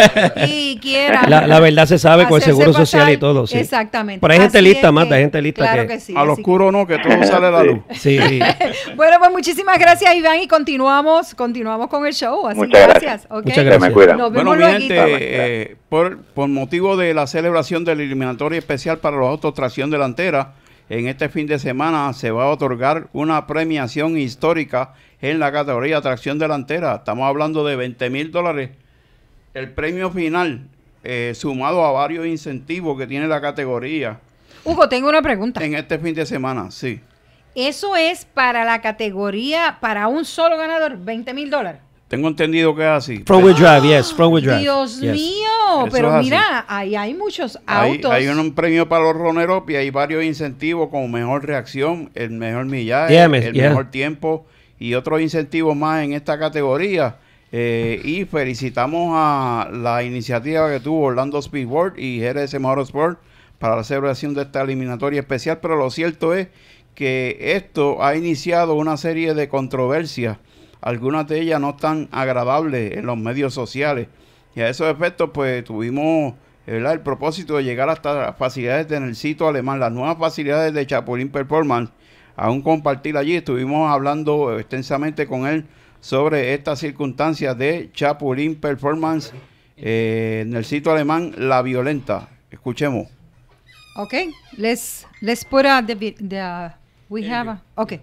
y quieran. La, la verdad se sabe con el hacerse seguro pasar- social y todo, sí. Exactamente. Pero hay gente Así lista es más, que- hay gente lista claro que- que sí. Al así oscuro no, que todo sale a la luz. Sí, sí. que- Bueno, pues muchísimas gracias, Iván, y continuamos, continuamos con el show. Así Muchas gracias. gracias. ¿ok? Muchas Se gracias. me cuidan. Nos Bueno, vemos mi luego. gente, eh, por, por motivo de la celebración de la eliminatoria especial para los autos tracción delantera, en este fin de semana se va a otorgar una premiación histórica en la categoría tracción delantera. Estamos hablando de veinte mil dólares. El premio final, eh, sumado a varios incentivos que tiene la categoría Hugo, tengo una pregunta. en este fin de semana, sí. ¿Eso es para la categoría, para un solo ganador, veinte mil dólares? Tengo entendido que es así. Front wheel drive, yes, front wheel drive. Dios Yes. mío, Eso pero es así. mira, ahí hay muchos Hay, autos. hay un premio para los roneros y hay varios incentivos como mejor reacción, el mejor millaje, Yeah, man, el yeah. mejor tiempo y otros incentivos más en esta categoría. Eh, y felicitamos a la iniciativa que tuvo Orlando Speedboard y G R S Motorsport para la celebración de esta eliminatoria especial, pero lo cierto es que esto ha iniciado una serie de controversias, algunas de ellas no tan agradables en los medios sociales, y a esos efectos pues tuvimos, ¿verdad?, el propósito de llegar hasta las facilidades de Nelsito Alemán, las nuevas facilidades de Chapulín Performance, aún compartir allí. Estuvimos hablando extensamente con él sobre estas circunstancias de Chapulín Performance, eh, Nelsito Alemán, La Violenta. Escuchemos. Okay, let's let's put out the vi- the uh, we have a, okay.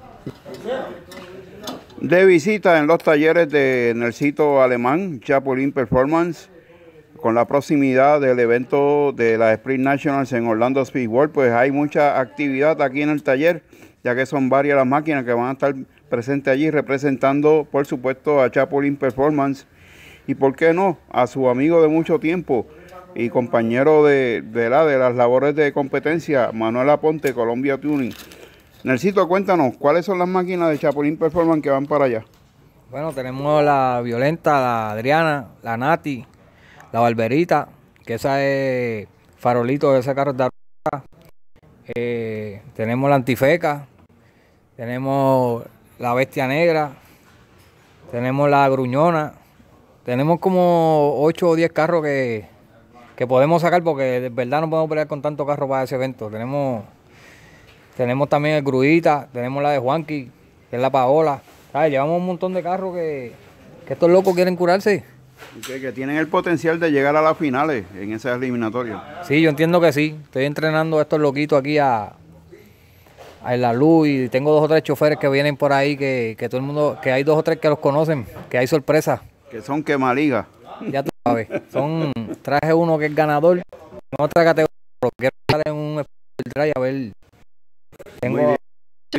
De visita en los talleres de Nelsito Alemán, Chapulín Performance, con la proximidad del evento de la Sprint Nationals en Orlando Speedway, pues hay mucha actividad aquí en el taller, ya que son varias las máquinas que van a estar presentes allí representando, por supuesto, a Chapulín Performance y, ¿por qué no?, a su amigo de mucho tiempo y compañero de, de, la, de las labores de competencia, Manuel Aponte, Colombia Tuning. Nelsito, cuéntanos, ¿cuáles son las máquinas de Chapulín Performance que van para allá? Bueno, tenemos la Violenta, la Adriana, la Nati, la Barberita, que esa es farolito de ese carro de Aurora. Eh, tenemos la Antifeca, tenemos la Bestia Negra, tenemos la Gruñona, tenemos como ocho o diez carros que, que podemos sacar porque de verdad no podemos pelear con tanto carro para ese evento. Tenemos, tenemos también el Gruita, tenemos la de Juanqui, que es la Paola. ¿Sabes? Llevamos un montón de carros que, que estos locos quieren curarse. Que, que tienen el potencial de llegar a las finales en esas eliminatorias. Sí, yo entiendo que sí. Estoy entrenando a estos loquitos aquí a, a en la luz y tengo dos o tres choferes que vienen por ahí que, que todo el mundo, que hay dos o tres que los conocen, que hay sorpresas. Que son quemaligas. Ya tú sabes. Son, traje uno que es ganador en otra categoría, pero quiero darle un drive a ver. Tengo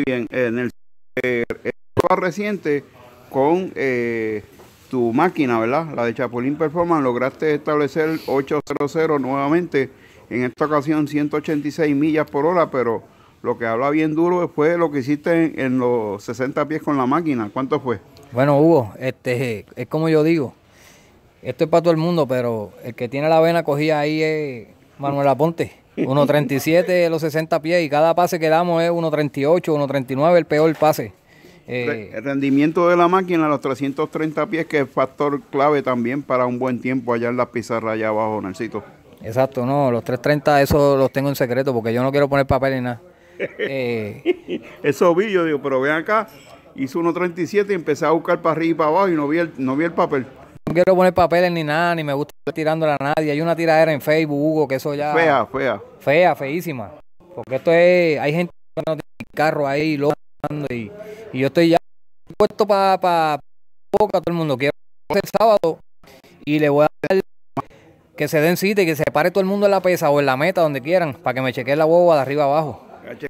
Muy bien, en el eh, más reciente con eh, tu máquina, ¿verdad? La de Chapulín Performance, lograste establecer ochocientos nuevamente, en esta ocasión ciento ochenta y seis millas por hora, pero lo que habla bien duro fue lo que hiciste en, en los sesenta pies con la máquina. ¿Cuánto fue? Bueno, Hugo, este, es como yo digo, esto es para todo el mundo, pero el que tiene la vena cogida ahí es Manuel Aponte. uno treinta y siete los sesenta pies y cada pase que damos es uno treinta y ocho, uno treinta y nueve el peor pase. Eh, el rendimiento de la máquina a los trescientos treinta pies, que es factor clave también para un buen tiempo allá en las pizarras allá abajo, Nelsito. Exacto, no, los trescientos treinta esos los tengo en secreto porque yo no quiero poner papel ni nada. Eh, Eso vi, yo digo, pero ven acá, hizo uno treinta y siete y empecé a buscar para arriba y para abajo y no vi el, no vi el papel. No quiero poner papeles ni nada, ni me gusta estar tirándole a nadie. Hay una tiradera en Facebook, Hugo, que eso ya... Fea, fea. Fea, feísima. Porque esto es... Hay gente que no tiene carro ahí, loco, y, y yo estoy ya puesto para pa, boca a todo el mundo. Quiero hacer sábado y le voy a dar que se den cita y que se pare todo el mundo en la pesa o en la meta, donde quieran, para que me chequeen la boba de arriba abajo.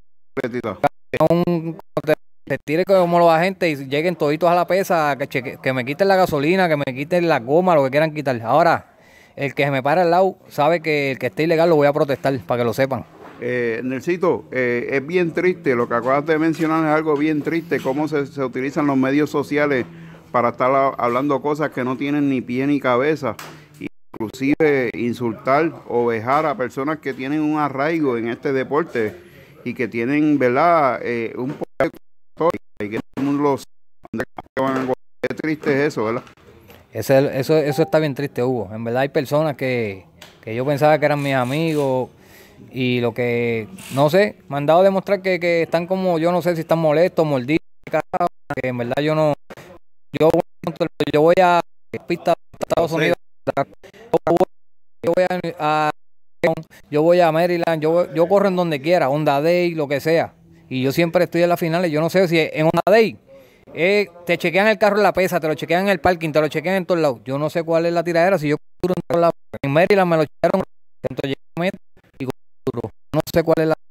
Un, se tire como los agentes y lleguen toditos a la pesa, que, cheque, que me quiten la gasolina, que me quiten la goma, lo que quieran quitar. Ahora, el que se me pare al lado sabe que el que esté ilegal lo voy a protestar, para que lo sepan. Eh, Nelsito, eh, es bien triste, lo que acabas de mencionar es algo bien triste, cómo se, se utilizan los medios sociales para estar a, hablando cosas que no tienen ni pie ni cabeza, inclusive insultar o vejar a personas que tienen un arraigo en este deporte y que tienen, ¿verdad?, eh, un poco de y que todo el mundo los... Qué triste es eso, ¿verdad? Eso, eso, eso está bien triste, Hugo. En verdad hay personas que, que yo pensaba que eran mis amigos y lo que, no sé, me han dado a demostrar que, que están como, yo no sé si están molestos, mordidos, que en verdad yo no, yo, yo voy a pista de Estados Unidos, yo voy a, a yo voy a Maryland, yo, yo corro en donde quiera, Honda Day, lo que sea, y yo siempre estoy en las finales. Yo no sé si en Honda Day eh, te chequean el carro en la pesa, te lo chequean en el parking, te lo chequean en todos lados. Yo no sé cuál es la tiradera, si yo duro en todos lados. En Maryland me lo chequearon, entonces llegué y duro. No sé cuál es la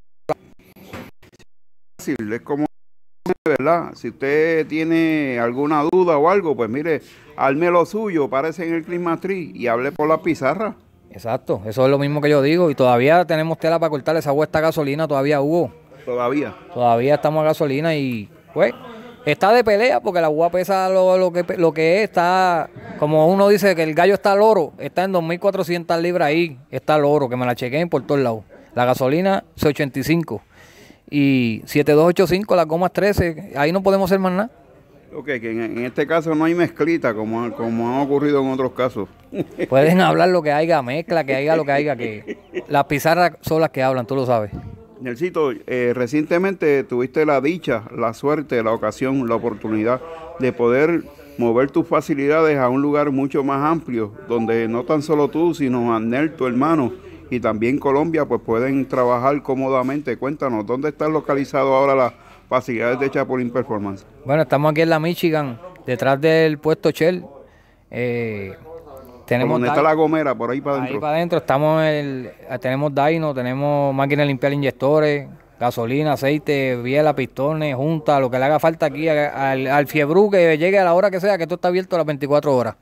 es como, ¿verdad? Si usted tiene alguna duda o algo, pues mire, arme lo suyo, parece en el Christmas Tree y hable por la pizarra. Exacto, eso es lo mismo que yo digo. Y todavía tenemos tela para cortar esa vuestra gasolina, todavía hubo. Todavía. Todavía estamos a gasolina y pues está de pelea porque la U A pesa lo, lo, que, lo que es, está, como uno dice que el gallo está al oro, está en dos mil cuatrocientas libras ahí, está al oro, que me la chequeen por todos lados. La gasolina es ochenta y cinco y siete dos ocho cinco, las gomas trece, ahí no podemos hacer más nada. Ok, que en, en este caso no hay mezclita como, como ha ocurrido en otros casos. Pueden hablar lo que haya, mezcla, que haya lo que haya, que las pizarras son las que hablan, tú lo sabes. Nelsito, eh, recientemente tuviste la dicha, la suerte, la ocasión, la oportunidad de poder mover tus facilidades a un lugar mucho más amplio, donde no tan solo tú, sino Arnel, tu hermano, y también Colombia, pues pueden trabajar cómodamente. Cuéntanos, ¿dónde están localizados ahora las facilidades de Chapulín Performance? Bueno, estamos aquí en la Michigan, detrás del puesto Shell. Eh, tenemos ¿Dónde está la gomera? Por ahí para adentro. Ahí para adentro estamos, el, tenemos dyno, tenemos máquinas de limpiar inyectores, gasolina, aceite, biela, pistones, junta, lo que le haga falta aquí al, al fiebru que llegue a la hora que sea, que esto está abierto a las veinticuatro horas.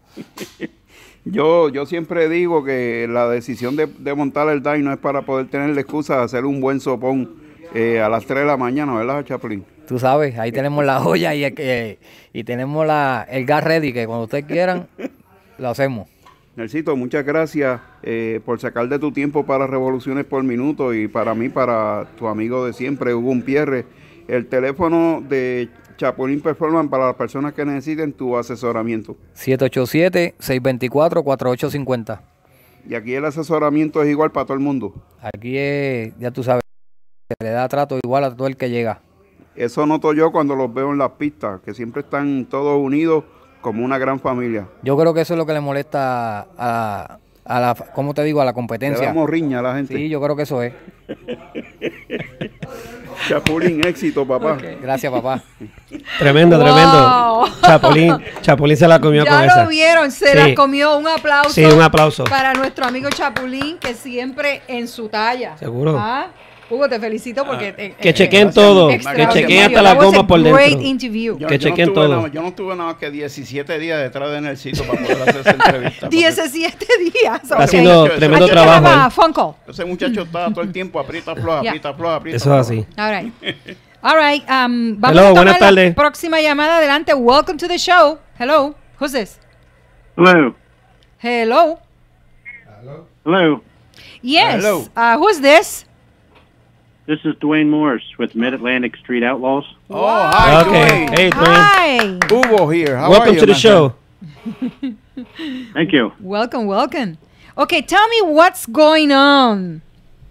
Yo, yo siempre digo que la decisión de, de montar el dyno es para poder tener la excusa de hacer un buen sopón eh, a las tres de la mañana, ¿verdad, Chapulín? Tú sabes, ahí tenemos la olla y, eh, y tenemos la, el gas ready, que cuando ustedes quieran, lo hacemos. Nelsito, muchas gracias eh, por sacar de tu tiempo para Revoluciones por Minuto y para mí, para tu amigo de siempre, Hugo Umpierre. El teléfono de Chapulín Performance para las personas que necesiten tu asesoramiento. siete ocho siete, seis dos cuatro, cuatro ocho cinco cero. Y aquí el asesoramiento es igual para todo el mundo. Aquí es, ya tú sabes, se le da trato igual a todo el que llega. Eso noto yo cuando los veo en las pistas, que siempre están todos unidos como una gran familia. Yo creo que eso es lo que le molesta a, a la, ¿cómo te digo? A la competencia. Le damos riña a la gente. Sí, yo creo que eso es. Chapulín, éxito, papá. Okay. Gracias, papá. Tremendo, Wow. tremendo. Chapulín, Chapulín se la comió Ya con lo esa. vieron, se Sí. la comió. Un aplauso. Sí, un aplauso. Para nuestro amigo Chapulín, que siempre en su talla. Seguro. ¿Ah? Hugo, te felicito porque... te- Que eh, chequen eh, todo, que extraordinario. chequen hasta That la was goma a por great dentro. interview. Yo, Que yo no chequen estuve todo. nada- yo no estuve nada más que diecisiete días detrás de Nelsito para poder hacer esa entrevista. porque diecisiete días. Está ok. haciendo Ese tremendo Aquí trabajo. tenemos a él. phone call. Ese muchacho estaba todo el tiempo aprieta floja, Yeah. aprieta floja, aprieta Eso es floja. así. All right. All right. Um, vamos Hello, a tomar buenas la tardes. próxima llamada. Adelante. Welcome to the show. Hello. Who's this? Hello. Hello. Hello. Yes. Hello. Uh, who's this? This is Dwayne Morris with Mid-Atlantic Street Outlaws. Oh, hi, Okay. Dwayne. Hey, Dwayne. Hi. Hugo here. How Welcome are you, to the my show. Thank you. Welcome. Welcome. Okay. Tell me what's going on.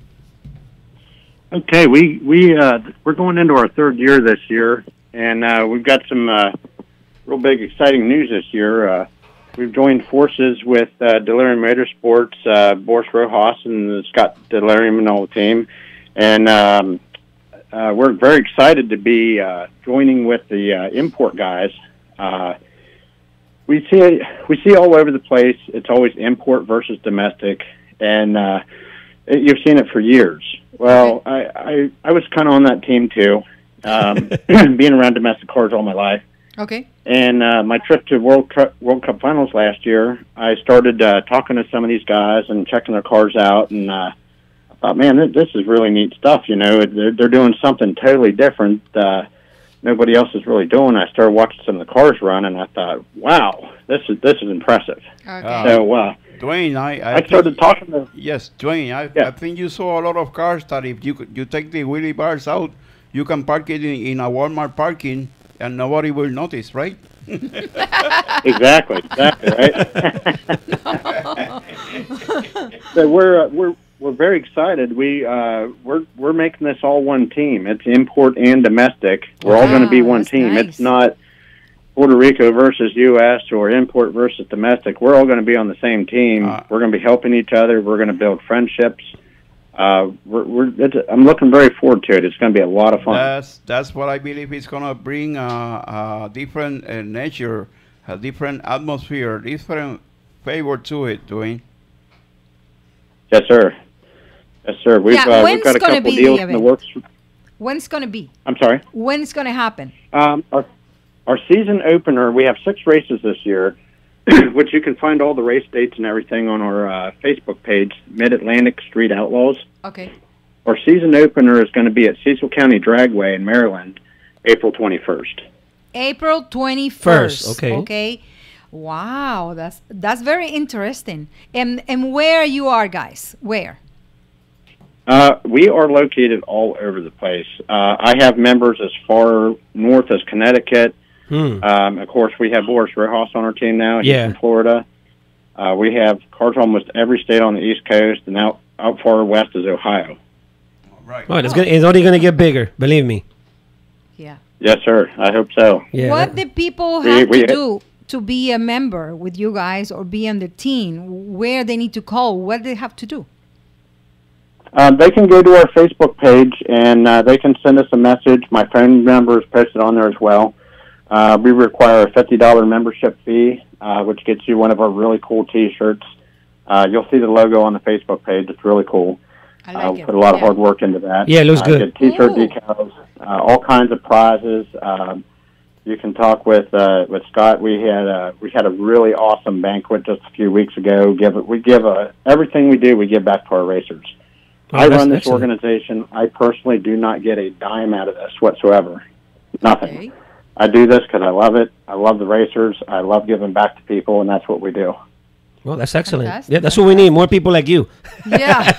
Okay, we we uh, we're going into our third year this year, and uh, we've got some uh, real big, exciting news this year. Uh, we've joined forces with uh, Delirium Motorsports, uh, Boris Rojas, and Scott Delirium and the whole team, and um, uh, we're very excited to be uh, joining with the uh, import guys. Uh, we see we see all over the place. It's always import versus domestic, and uh, it, you've seen it for years. Well, I, I, I was kind of on that team too, um, being around domestic cars all my life. Okay. And uh, my trip to World Cup, World Cup Finals last year, I started uh, talking to some of these guys and checking their cars out, and uh, I thought, man, th- this is really neat stuff. You know, they're, they're doing something totally different. Uh, nobody else is really doing. I started watching some of the cars run, and I thought, wow, this is this is impressive. Okay. So. Uh, Dwayne, I, I, I started think, talking to... Yes, Dwayne, I, Yeah. I think you saw a lot of cars that if you could- you take the wheelie bars out, you can park it in, in a Walmart parking and nobody will notice, right? Exactly, exactly, right? So we're uh, we're we're very excited. We uh, we're we're making this all one team. It's import and domestic. We're all going to be Wow, one that's team. nice. It's not Puerto Rico versus U S or import versus domestic. We're all going to be on the same team. Uh, we're going to be helping each other. We're going to build friendships. Uh, we're, we're it's, I'm looking very forward to it. It's going to be a lot of fun. That's that's what I believe is gonna bring uh, a different uh, nature, a different atmosphere, different flavor to it, Dwayne. Yes, sir. Yes, sir. We've, Yeah, uh, when's we've got a gonna couple be the deals in the event? works. When's going to be? I'm sorry. When's going to happen? Um, our, our season opener, we have six races this year, which you can find all the race dates and everything on our uh, Facebook page, Mid-Atlantic Street Outlaws. Okay. Our season opener is going to be at Cecil County Dragway in Maryland, April twenty-first. April twenty-first. First, okay. Okay. Wow, that's that's very interesting. And and where you are, guys? Where? Uh, we are located all over the place. Uh, I have members as far north as Connecticut. Hmm. Um, of course, we have Boris Rojas on our team now. He's Yeah. from Florida. Uh, we have cars from almost every state on the East Coast, and out, out far west is Ohio. Oh, it's, gonna, it's only going to get bigger, believe me. Yeah. Yes, sir. I hope so. Yeah. What the people We- have we- to do to be a member with you guys or be on the team? Where they need to call? What they have to do? Um, they can go to our Facebook page, and uh, they can send us a message. My phone number is posted on there as well. Uh, we require a fifty dollars membership fee, uh, which gets you one of our really cool T-shirts. Uh, you'll see the logo on the Facebook page. It's really cool. I uh, like we it. put a lot of Yeah. hard work into that. Yeah, it looks uh, good. Get T-shirt Ooh. decals, uh, all kinds of prizes. Um, you can talk with uh, with Scott. We had a we had a really awesome banquet just a few weeks ago. Give it, we give a, everything we do. We give back to our racers. Oh, I that's run this excellent. organization. I personally do not get a dime out of this whatsoever. Nothing. Okay. I do this because I love it. I love the racers. I love giving back to people, and that's what we do. Well, that's excellent. Fantastic, Yeah, that's what we need. More people like you. Yeah.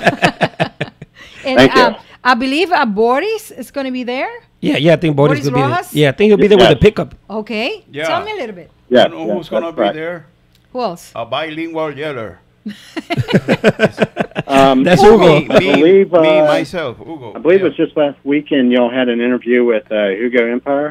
and Thank you. um, I believe uh, Boris is going to be there. Yeah, yeah, I think Boris, Boris will be there. Rojas? Yeah, I think he'll be there Yes. with the pickup. Okay. Yeah. Tell me a little bit. Yeah, you know yeah, who's gonna that's be right. there? Who else? A bilingual yeller. Um, That's me, Hugo. I believe, uh, me myself, Hugo. I believe yeah. it was just last weekend y'all had an interview with uh, Hugo Empire.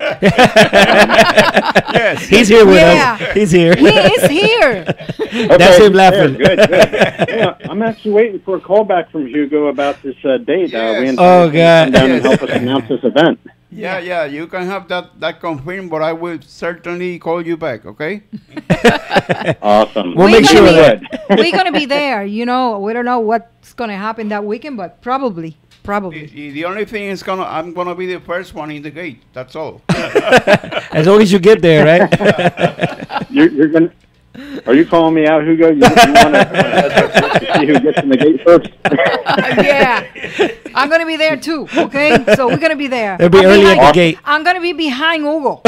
Yes. He's here with Yeah. us. He's here. He is here. That's him there, laughing. Good, good. Yeah, I'm actually waiting for a call back from Hugo about this uh, date. Uh, we Yes. intend Oh, to God. come down and help us announce this event. Yeah, yeah, you can have that, that confirmed, but I will certainly call you back, okay? Awesome. We'll We're make gonna sure be- of that. We're going to be there. You know, we don't know what's going to happen that weekend, but probably. probably. The, the only thing is gonna, I'm gonna be the first one in the gate. That's all. As long as you get there, right? you're, you're gonna. Are you calling me out, Hugo? You, you want to see who gets in the gate first? Yeah, I'm gonna be there too. Okay, so we're gonna be there. They'll be I'm early behind, at the gate. I'm gonna be behind Hugo.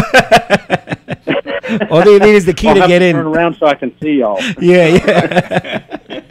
All they need is the key I'll to have get to in. Turn around so I can see y'all. Yeah, yeah.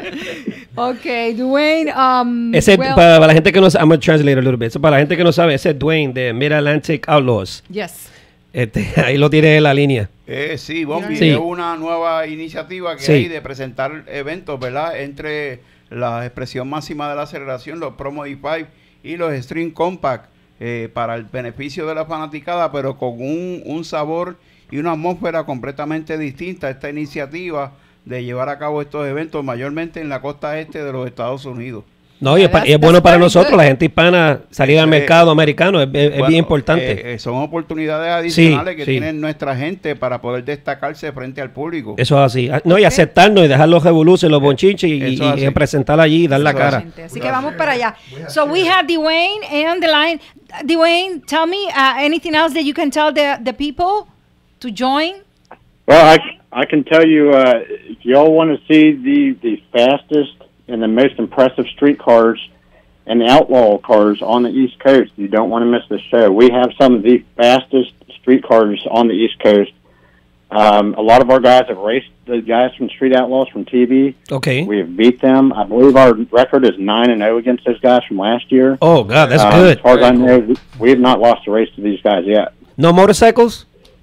Okay, Dwayne. Um, Ese, well, para, para la gente que no sabe, I'm going to translate a little bit. So, para la gente que no sabe, ese es Dwayne de Mid-Atlantic Outlaws. Yes. Este, ahí lo tiene en la línea. Eh, sí, Bombi, Sí. es una nueva iniciativa que Sí. hay de presentar eventos, ¿verdad? Entre la expresión máxima de la aceleración, los Pro Modify y los Stream Compact, eh, para el beneficio de la fanaticada, pero con un, un sabor y una atmósfera completamente distinta a esta iniciativa de llevar a cabo estos eventos mayormente en la costa este de los Estados Unidos. No, y es, pa- y es bueno para nosotros, la gente hispana, salir al Eh, mercado americano, es, es- es Bueno, bien importante. eh, eh, son oportunidades adicionales Sí, que sí. tienen nuestra gente para poder destacarse frente al público. Eso es así. Ah, No, y aceptarnos y dejar los revoluces, los bonchinches y, Eso y- así. y presentar allí y dar la Eso cara. así. Así que vamos para allá. So we have Dwayne on the line. Dwayne, tell me uh, anything else that you can tell the the people to join. Well, I, I can tell you, uh, if y'all want to see the, the fastest and the most impressive street cars and outlaw cars on the East Coast, you don't want to miss the show. We have some of the fastest street cars on the East Coast. Um, a lot of our guys have raced the guys from Street Outlaws from T V. Okay. We have beat them. I believe our record is nine and zero against those guys from last year. Oh, God, that's Um, good. As far as I know, we have not lost a race to these guys yet. No motorcycles?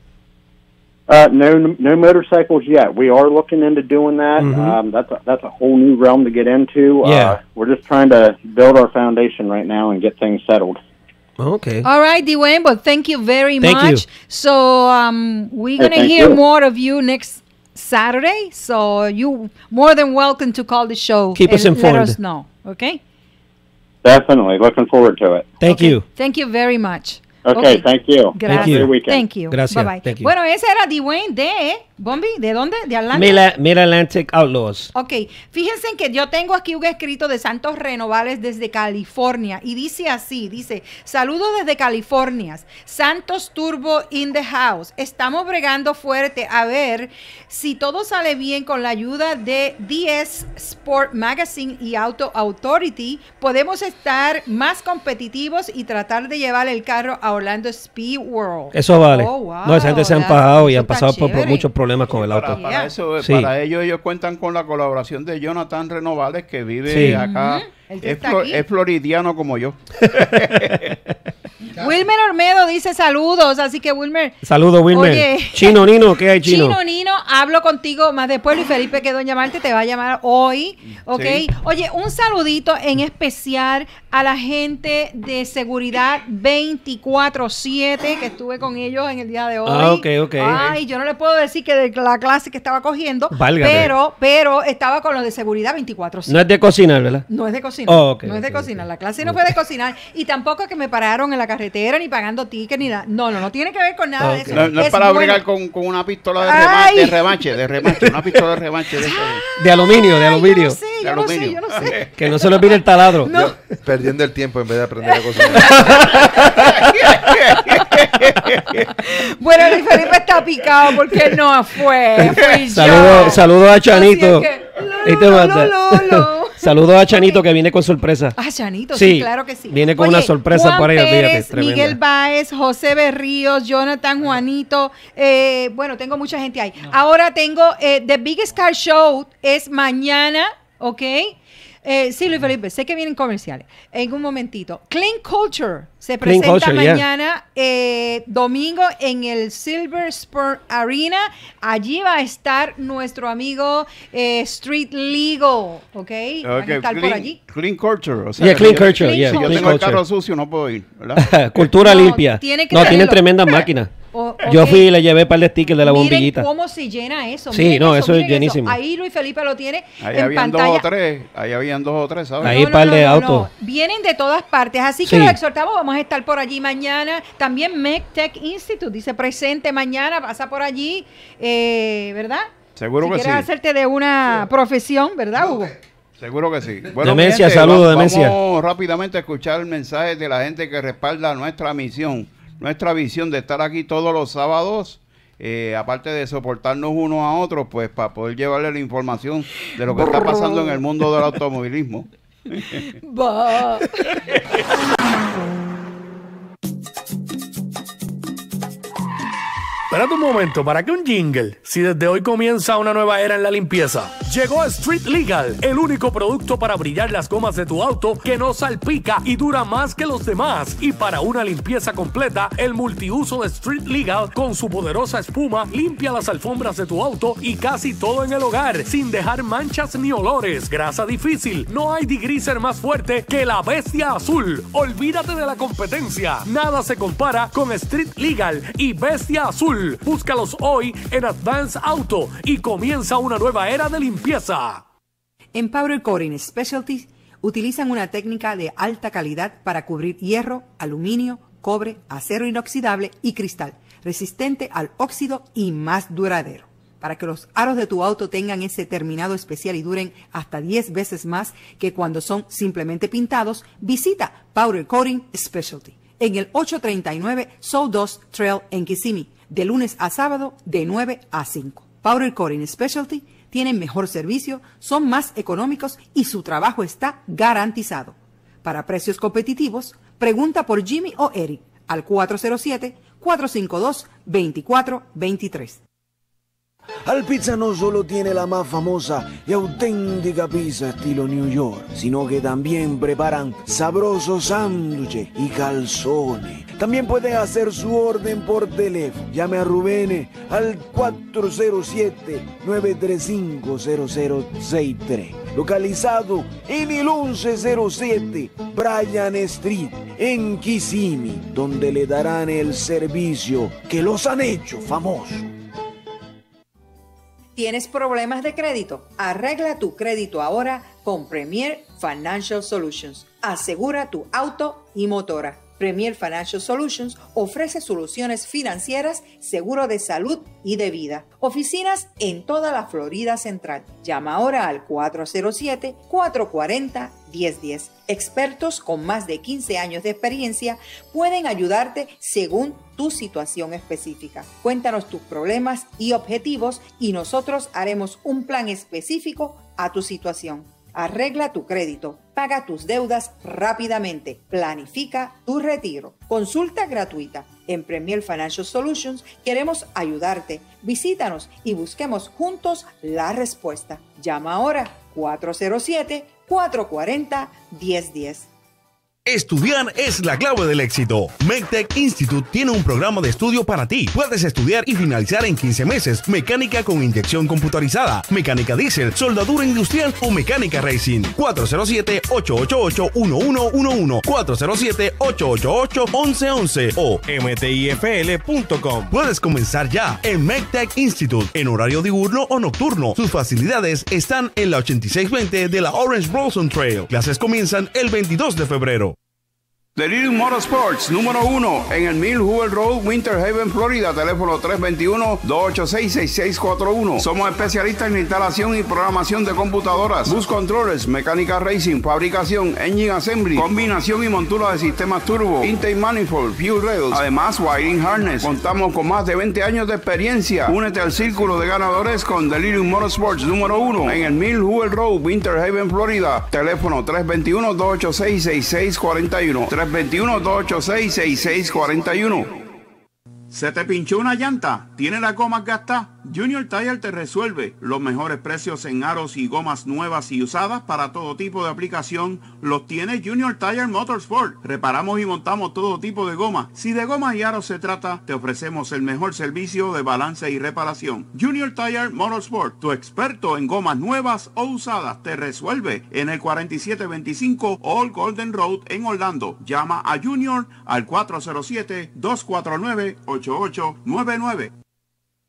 Uh, no, no motorcycles yet. We are looking into doing that. Mhm. Um, that's a, that's a whole new realm to get into. Yeah. Uh, we're just trying to build our foundation right now and get things settled. Okay. All right, Dwayne, but thank you very Thank much. you. So um, we're Hey, going to thank hear you. more of you next Saturday. So you more than welcome to call the show. Keep us and informed. Let us know. Okay? Definitely. Looking forward to it. Thank you. Thank you very much. Okay, thank you. Gracias. Have a great weekend. Thank you. Gracias. Bye bye. Thank you. Bueno, ese era Dwayne de Bombi. ¿De dónde? ¿De Atlanta? Mid- Mid-Atlantic Outlaws. Ok, fíjense que yo tengo aquí un escrito de Santos Renovales desde California y dice así, dice, saludos desde California, Santos Turbo in the house, estamos bregando fuerte a ver si todo sale bien con la ayuda de D S Sport Magazine y Auto Authority, podemos estar más competitivos y tratar de llevar el carro a Orlando Speed World. Eso vale. Oh, wow, No, esa gente se han that- pagado y eso han está pasado por, por chévere. muchos problemas con el Para, auto. para eso, Sí. para ello ellos cuentan con la colaboración de Jonathan Renovales, que vive Sí. acá. Ujú. Él que Es, está flo- aquí. es floridiano como yo. Wilmer Olmedo dice saludos, así que Wilmer. Saludos, Wilmer. Oye. Chino, Nino, ¿qué hay, Chino? Chino Nino, hablo contigo más después. Luis Felipe quedó en llamarte, te va a llamar hoy, ¿ok? Sí. Oye, un saludito en especial a la gente de seguridad veinticuatro siete que estuve con ellos en el día de hoy. Ah, ok, ok. Ay, yo no le puedo decir que de la clase que estaba cogiendo, Válgame. pero, pero estaba con los de seguridad veinticuatro siete. No es de cocinar, ¿verdad? No es de cocinar. Oh, ok, no es de ok, cocinar. La clase no fue de cocinar. Y tampoco que me pararon en la carretera, ni pagando tickets, ni nada. No, no, no tiene que ver con nada de eso. No, no es, para bueno. bregar con, con una pistola de, Ay. rema- de remanche, de remanche, una pistola de remanche. De, De aluminio, de aluminio. de aluminio. Que no se le olvide el taladro. No. Perdiendo el tiempo en vez de aprender a cocinar. Bueno, Luis Felipe está picado porque él no fue. Fui yo. Saludos saludo a Chanito. Así es que, Ahí te manda. lo, lo. Saludos a Chanito que viene con sorpresa. Ah, Chanito, sí, Sí, claro que sí. viene con Oye, una sorpresa Juan por ahí, olvídate, Pérez, tremenda. Miguel Báez, José Berríos, Jonathan Juanito. Eh, bueno, tengo mucha gente ahí. Ahora tengo eh, The Biggest Car Show es mañana, ¿ok? Eh, sí, Luis Felipe, sé que vienen comerciales. En un momentito. Clean Culture se Clean presenta Culture, yeah. mañana, eh, domingo, en el Silver Spur Arena. Allí va a estar nuestro amigo eh, Street Legal, ¿ok? Van a Ok, estar por clean, allí. clean culture. O Yeah, que clean si yo- culture, yeah, Si yo clean tengo el culture. carro sucio, no puedo ir, ¿verdad? Cultura No, limpia. tiene que No, traerlo. tienen tremendas máquinas. O- Yo ok. fui y le llevé un par de stickers de la Miren bombillita. cómo se llena eso. Sí, miren no, eso es miren llenísimo. Ahí Luis Felipe lo tiene Ahí en habían dos pantalla. o tres, ahí habían dos o tres, ¿sabes? Ahí un par de autos. Vienen de todas partes, así que Sí. los exhortamos, vamos a estar por allí mañana. También MedTech Institute dice presente mañana, pasa por allí, eh, ¿verdad? Seguro si que quieres sí. hacerte de una profesión, ¿verdad, Hugo? Seguro que sí. Bueno, demencia, gente, saludos, vamos, demencia. Vamos rápidamente a escuchar el mensaje de la gente que respalda nuestra misión, nuestra visión de estar aquí todos los sábados. Eh, aparte de soportarnos unos a otros, pues para poder llevarle la información de lo que está pasando en el mundo del automovilismo. Va. Espérate un momento, ¿para qué un jingle? Si desde hoy comienza una nueva era en la limpieza. Llegó Street Legal, el único producto para brillar las gomas de tu auto que no salpica y dura más que los demás. Y para una limpieza completa, el multiuso de Street Legal con su poderosa espuma limpia las alfombras de tu auto y casi todo en el hogar, sin dejar manchas ni olores. Grasa difícil, no hay degreaser más fuerte que la Bestia Azul. Olvídate de la competencia. Nada se compara con Street Legal y Bestia Azul. Búscalos hoy en Advance Auto y comienza una nueva era de limpieza. En Powder Coating Specialties utilizan una técnica de alta calidad para cubrir hierro, aluminio, cobre, acero inoxidable y cristal, resistente al óxido y más duradero. Para que los aros de tu auto tengan ese terminado especial y duren hasta diez veces más que cuando son simplemente pintados, visita Powder Coating Specialty en el ochocientos treinta y nueve Sawdust Trail en Kissimmee, de lunes a sábado de nueve a cinco. Powder Coating Specialty tienen mejor servicio, son más económicos y su trabajo está garantizado. Para precios competitivos, pregunta por Jimmy o Eric al cuatro cero siete, cuatro cinco dos, dos cuatro dos tres. Alpizza no solo tiene la más famosa y auténtica pizza estilo New York, sino que también preparan sabrosos sándwiches y calzones. También puede hacer su orden por teléfono. Llame a Rubén al cuatro cero siete, nueve tres cinco, cero cero seis tres. Localizado en el once cero siete Bryan Street, en Kissimmee, donde le darán el servicio que los han hecho famosos. ¿Tienes problemas de crédito? Arregla tu crédito ahora con Premier Financial Solutions. Asegura tu auto y motora. Premier Financial Solutions ofrece soluciones financieras, seguro de salud y de vida. Oficinas en toda la Florida Central. Llama ahora al cuatro cero siete, cuatro cuatro cero, uno cero uno cero. Expertos con más de quince años de experiencia pueden ayudarte según tu situación específica. Cuéntanos tus problemas y objetivos y nosotros haremos un plan específico a tu situación. Arregla tu crédito, paga tus deudas rápidamente, planifica tu retiro. Consulta gratuita. En Premier Financial Solutions queremos ayudarte. Visítanos y busquemos juntos la respuesta. Llama ahora cuatro cero siete, cuatro cuatro cero, uno cero uno cero. Estudiar es la clave del éxito. MECTEC Institute tiene un programa de estudio para ti. Puedes estudiar y finalizar en quince meses mecánica con inyección computarizada, mecánica diésel, soldadura industrial o mecánica racing. cuatro cero siete, ocho ocho ocho, uno uno uno uno, cuatro cero siete, ocho ocho ocho, once once o m t i f l punto com. Puedes comenzar ya en MECTEC Institute en horario diurno o nocturno. Sus facilidades están en la ochenta y seis veinte de la Orange Blossom Trail. Clases comienzan el veintidós de febrero. Delirium Motorsports, número uno, en el Mill Hoover Road, Winter Haven, Florida, teléfono tres dos uno, dos ocho seis, seis seis cuatro uno. Somos especialistas en instalación y programación de computadoras, bus controllers, mecánica racing, fabricación, engine assembly, combinación y montura de sistemas turbo, intake manifold, fuel rails, además wiring harness. Contamos con más de veinte años de experiencia. Únete al círculo de ganadores con Delirium Motorsports, número uno, en el Mill Hoover Road, Winter Haven, Florida, teléfono tres dos uno, dos ocho seis, seis seis cuatro uno. tres dos uno, dos ocho seis, seis seis cuatro uno. ¿Se te pinchó una llanta? ¿Tiene la goma gastada? Junior Tire te resuelve. Los mejores precios en aros y gomas nuevas y usadas para todo tipo de aplicación los tiene Junior Tire Motorsport. Reparamos y montamos todo tipo de goma. Si de gomas y aros se trata, te ofrecemos el mejor servicio de balance y reparación. Junior Tire Motorsport, tu experto en gomas nuevas o usadas, te resuelve en el cuarenta y siete veinticinco Old Golden Road en Orlando. Llama a Junior al cuatro cero siete, dos cuatro nueve, ocho ocho nueve nueve.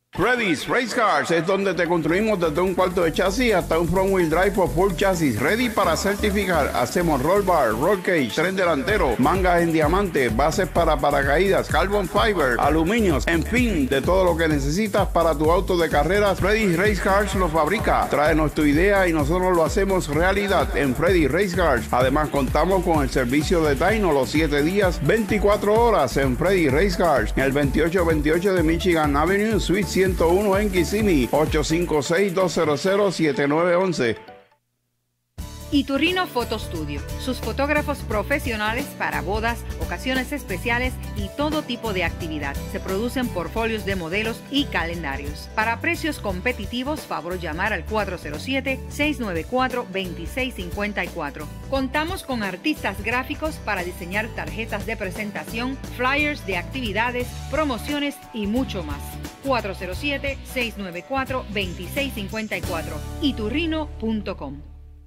Freddy's Race Cars es donde te construimos desde un cuarto de chasis hasta un front wheel drive o full chasis ready para certificar. Hacemos roll bar, roll cage, tren delantero, mangas en diamante, bases para paracaídas, carbon fiber, aluminios, en fin, de todo lo que necesitas para tu auto de carreras. Freddy's Race Cars lo fabrica. Tráenos tu idea y nosotros lo hacemos realidad en Freddy's Race Cars. Además contamos con el servicio de Dyno los siete días, veinticuatro horas en Freddy's Race Cars, en el veintiocho veintiocho de Michigan Avenue, Suite ciento uno en Kissimmee, ocho cinco seis, dos cero cero, siete nueve uno uno. Iturrino Photo Studio, sus fotógrafos profesionales para bodas, ocasiones especiales y todo tipo de actividad. Se producen portfolios de modelos y calendarios. Para precios competitivos, favor llamar al cuatro cero siete, seis nueve cuatro, dos seis cinco cuatro. Contamos con artistas gráficos para diseñar tarjetas de presentación, flyers de actividades, promociones y mucho más. cuatro cero siete, seis nueve cuatro, dos seis cinco cuatro. iturrino punto com.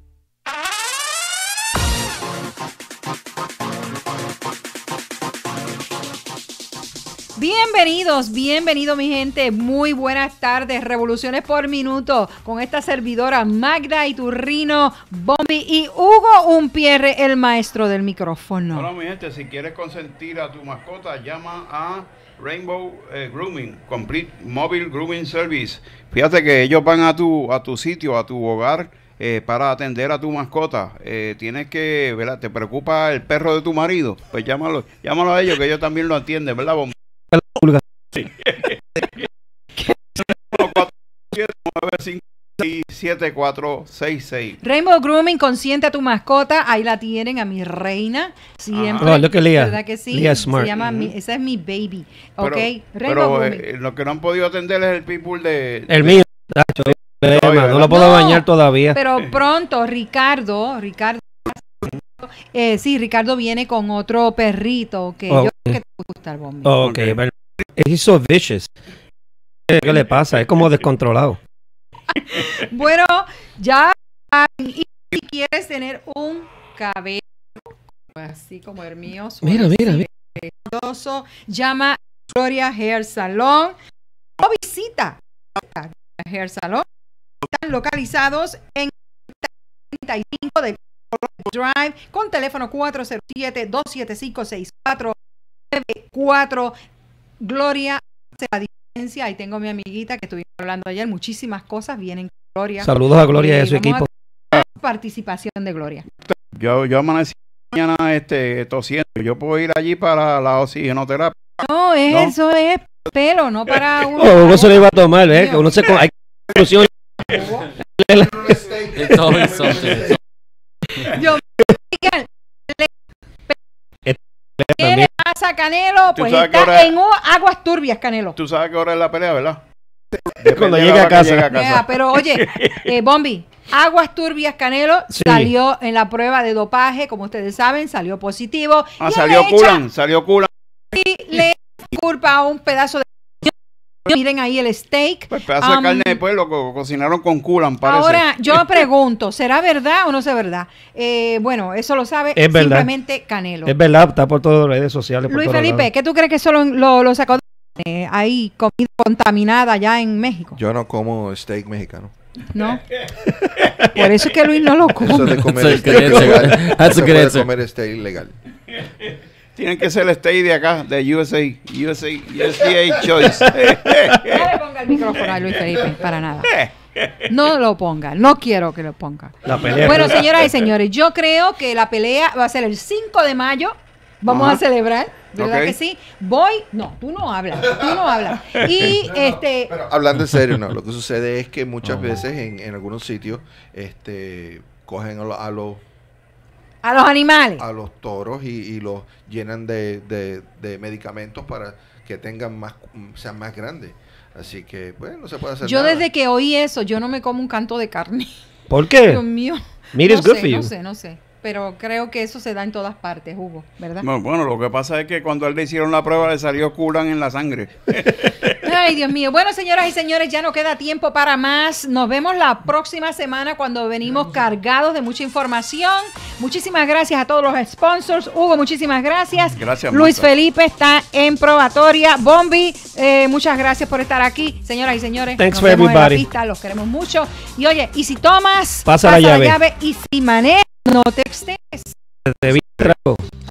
Bienvenidos, bienvenido mi gente, muy buenas tardes, Revoluciones por Minuto, con esta servidora Magda Iturrino, Bombi y Hugo Umpierre, el maestro del micrófono. Hola mi gente, si quieres consentir a tu mascota, llama a Rainbow eh, Grooming, Complete Mobile Grooming Service. Fíjate que ellos van a tu, a tu sitio, a tu hogar, Eh, para atender a tu mascota. Eh, tienes que, ¿verdad? ¿Te preocupa el perro de tu marido? Pues llámalo, llámalo a ellos, que ellos también lo atienden, ¿verdad, Bomba? Sí. cuatro siete nueve cinco siete cuatro seis seis. Rainbow Grooming, consiente a tu mascota, ahí la tienen, a mi reina, siempre. Oh, look at Leah. ¿Verdad que sí? Leah Smart. Se llama, Mm-hmm. mi, esa es mi baby, ¿ok? Pero, Rainbow pero Grooming. eh, lo que no han podido atender es el people de... El de, mío. No, no lo puedo No, bañar todavía. Pero pronto, Ricardo, Ricardo, eh, sí, Ricardo viene con otro perrito que Oh, yo creo que te va a gustar, Bombi. Oh, ok, okay. But he's so vicious. ¿Qué le pasa? Es como descontrolado. Bueno, ya, y si quieres tener un cabello así como el mío, Mira, mira, mira. precioso, llama a Gloria Hair Salon o visita a Hair Salon. Están localizados en treinta y cinco de Drive con teléfono cuatro cero siete, dos siete cinco, seis cuatro nueve cuatro. Gloria hace la diferencia. Ahí tengo a mi amiguita que estuvimos hablando ayer. Muchísimas cosas vienen con Gloria. Saludos a Gloria y a su vamos equipo. A participación de Gloria. Yo, yo amanecí mañana este, tosiendo. Yo puedo ir allí para la oxigenoterapia. No, es, ¿No? eso es pelo, no para uno. Oh, uno se le iba a tomar, ¿ves? Que uno se con... hay conclusión. It's always something. Yo, digan, ¿quiere masa Canelo? ¿Tú Pues sabes que está ahora- en oh, aguas turbias, Canelo. Tú sabes que ahora es la pelea, ¿verdad? Cuando de la llegue hora a que casa. llegue a casa. Vea, pero oye, eh, Bombi, aguas turbias, Canelo Sí. salió en la prueba de dopaje, como ustedes saben, salió positivo. Ah, y salió le echa- Culan, salió Culan. y le culpa a un pedazo de... Miren ahí el steak. Pues pedazo Um, de carne de pueblo co cocinaron con Culan, parece. Ahora, yo pregunto, ¿será verdad o no será verdad? Eh, bueno, eso lo sabe Es verdad. simplemente Canelo. Es verdad, está por todas las redes sociales. por Luis todos Felipe, lados. ¿qué tú crees que eso lo, lo, lo sacó de eh, ahí comida contaminada allá en México? Yo no como steak mexicano. ¿No? Por eso es que Luis no lo come. Eso de comer That's a steak good answer. legal. That's a No se good puede answer. comer steak legal. Tienen que ser el stay de acá, de U S A, U S A, U S D A Choice. No le ponga el micrófono a Luis Felipe, para nada. No lo ponga, no quiero que lo ponga. La pelea. Bueno, señoras y señores, yo creo que la pelea va a ser el cinco de mayo. Vamos Ajá. a celebrar, ¿verdad Ok. que sí? Voy, no, tú no hablas, tú no hablas. Y este, Pero hablando en serio, no. Lo que sucede es que muchas veces en, en algunos sitios este, cogen a, lo- a los a los animales. a los toros y, y los llenan de, de, de medicamentos para que tengan más, sean más grandes. Así que, bueno, no se puede hacer Yo nada. desde que oí eso, yo no me como un canto de carne. ¿Por qué? Dios mío. Meat no is good sé, for you. No sé, no sé. pero creo que eso se da en todas partes, Hugo, ¿verdad? Bueno, bueno, lo que pasa es que cuando a él le hicieron la prueba le salió culan en la sangre. Ay, Dios mío. Bueno, señoras y señores, ya no queda tiempo para más. Nos vemos la próxima semana cuando venimos cargados de mucha información. Muchísimas gracias a todos los sponsors. Hugo, muchísimas gracias. Gracias, Luis Marta. Felipe está en probatoria. Bombi, eh, muchas gracias por estar aquí. Señoras y señores, Thanks nos for vemos en la everybody. pista. Los queremos mucho. Y oye, y si tomas, Pasa la llave. y si manejas, no te excedes. Te vi, trago.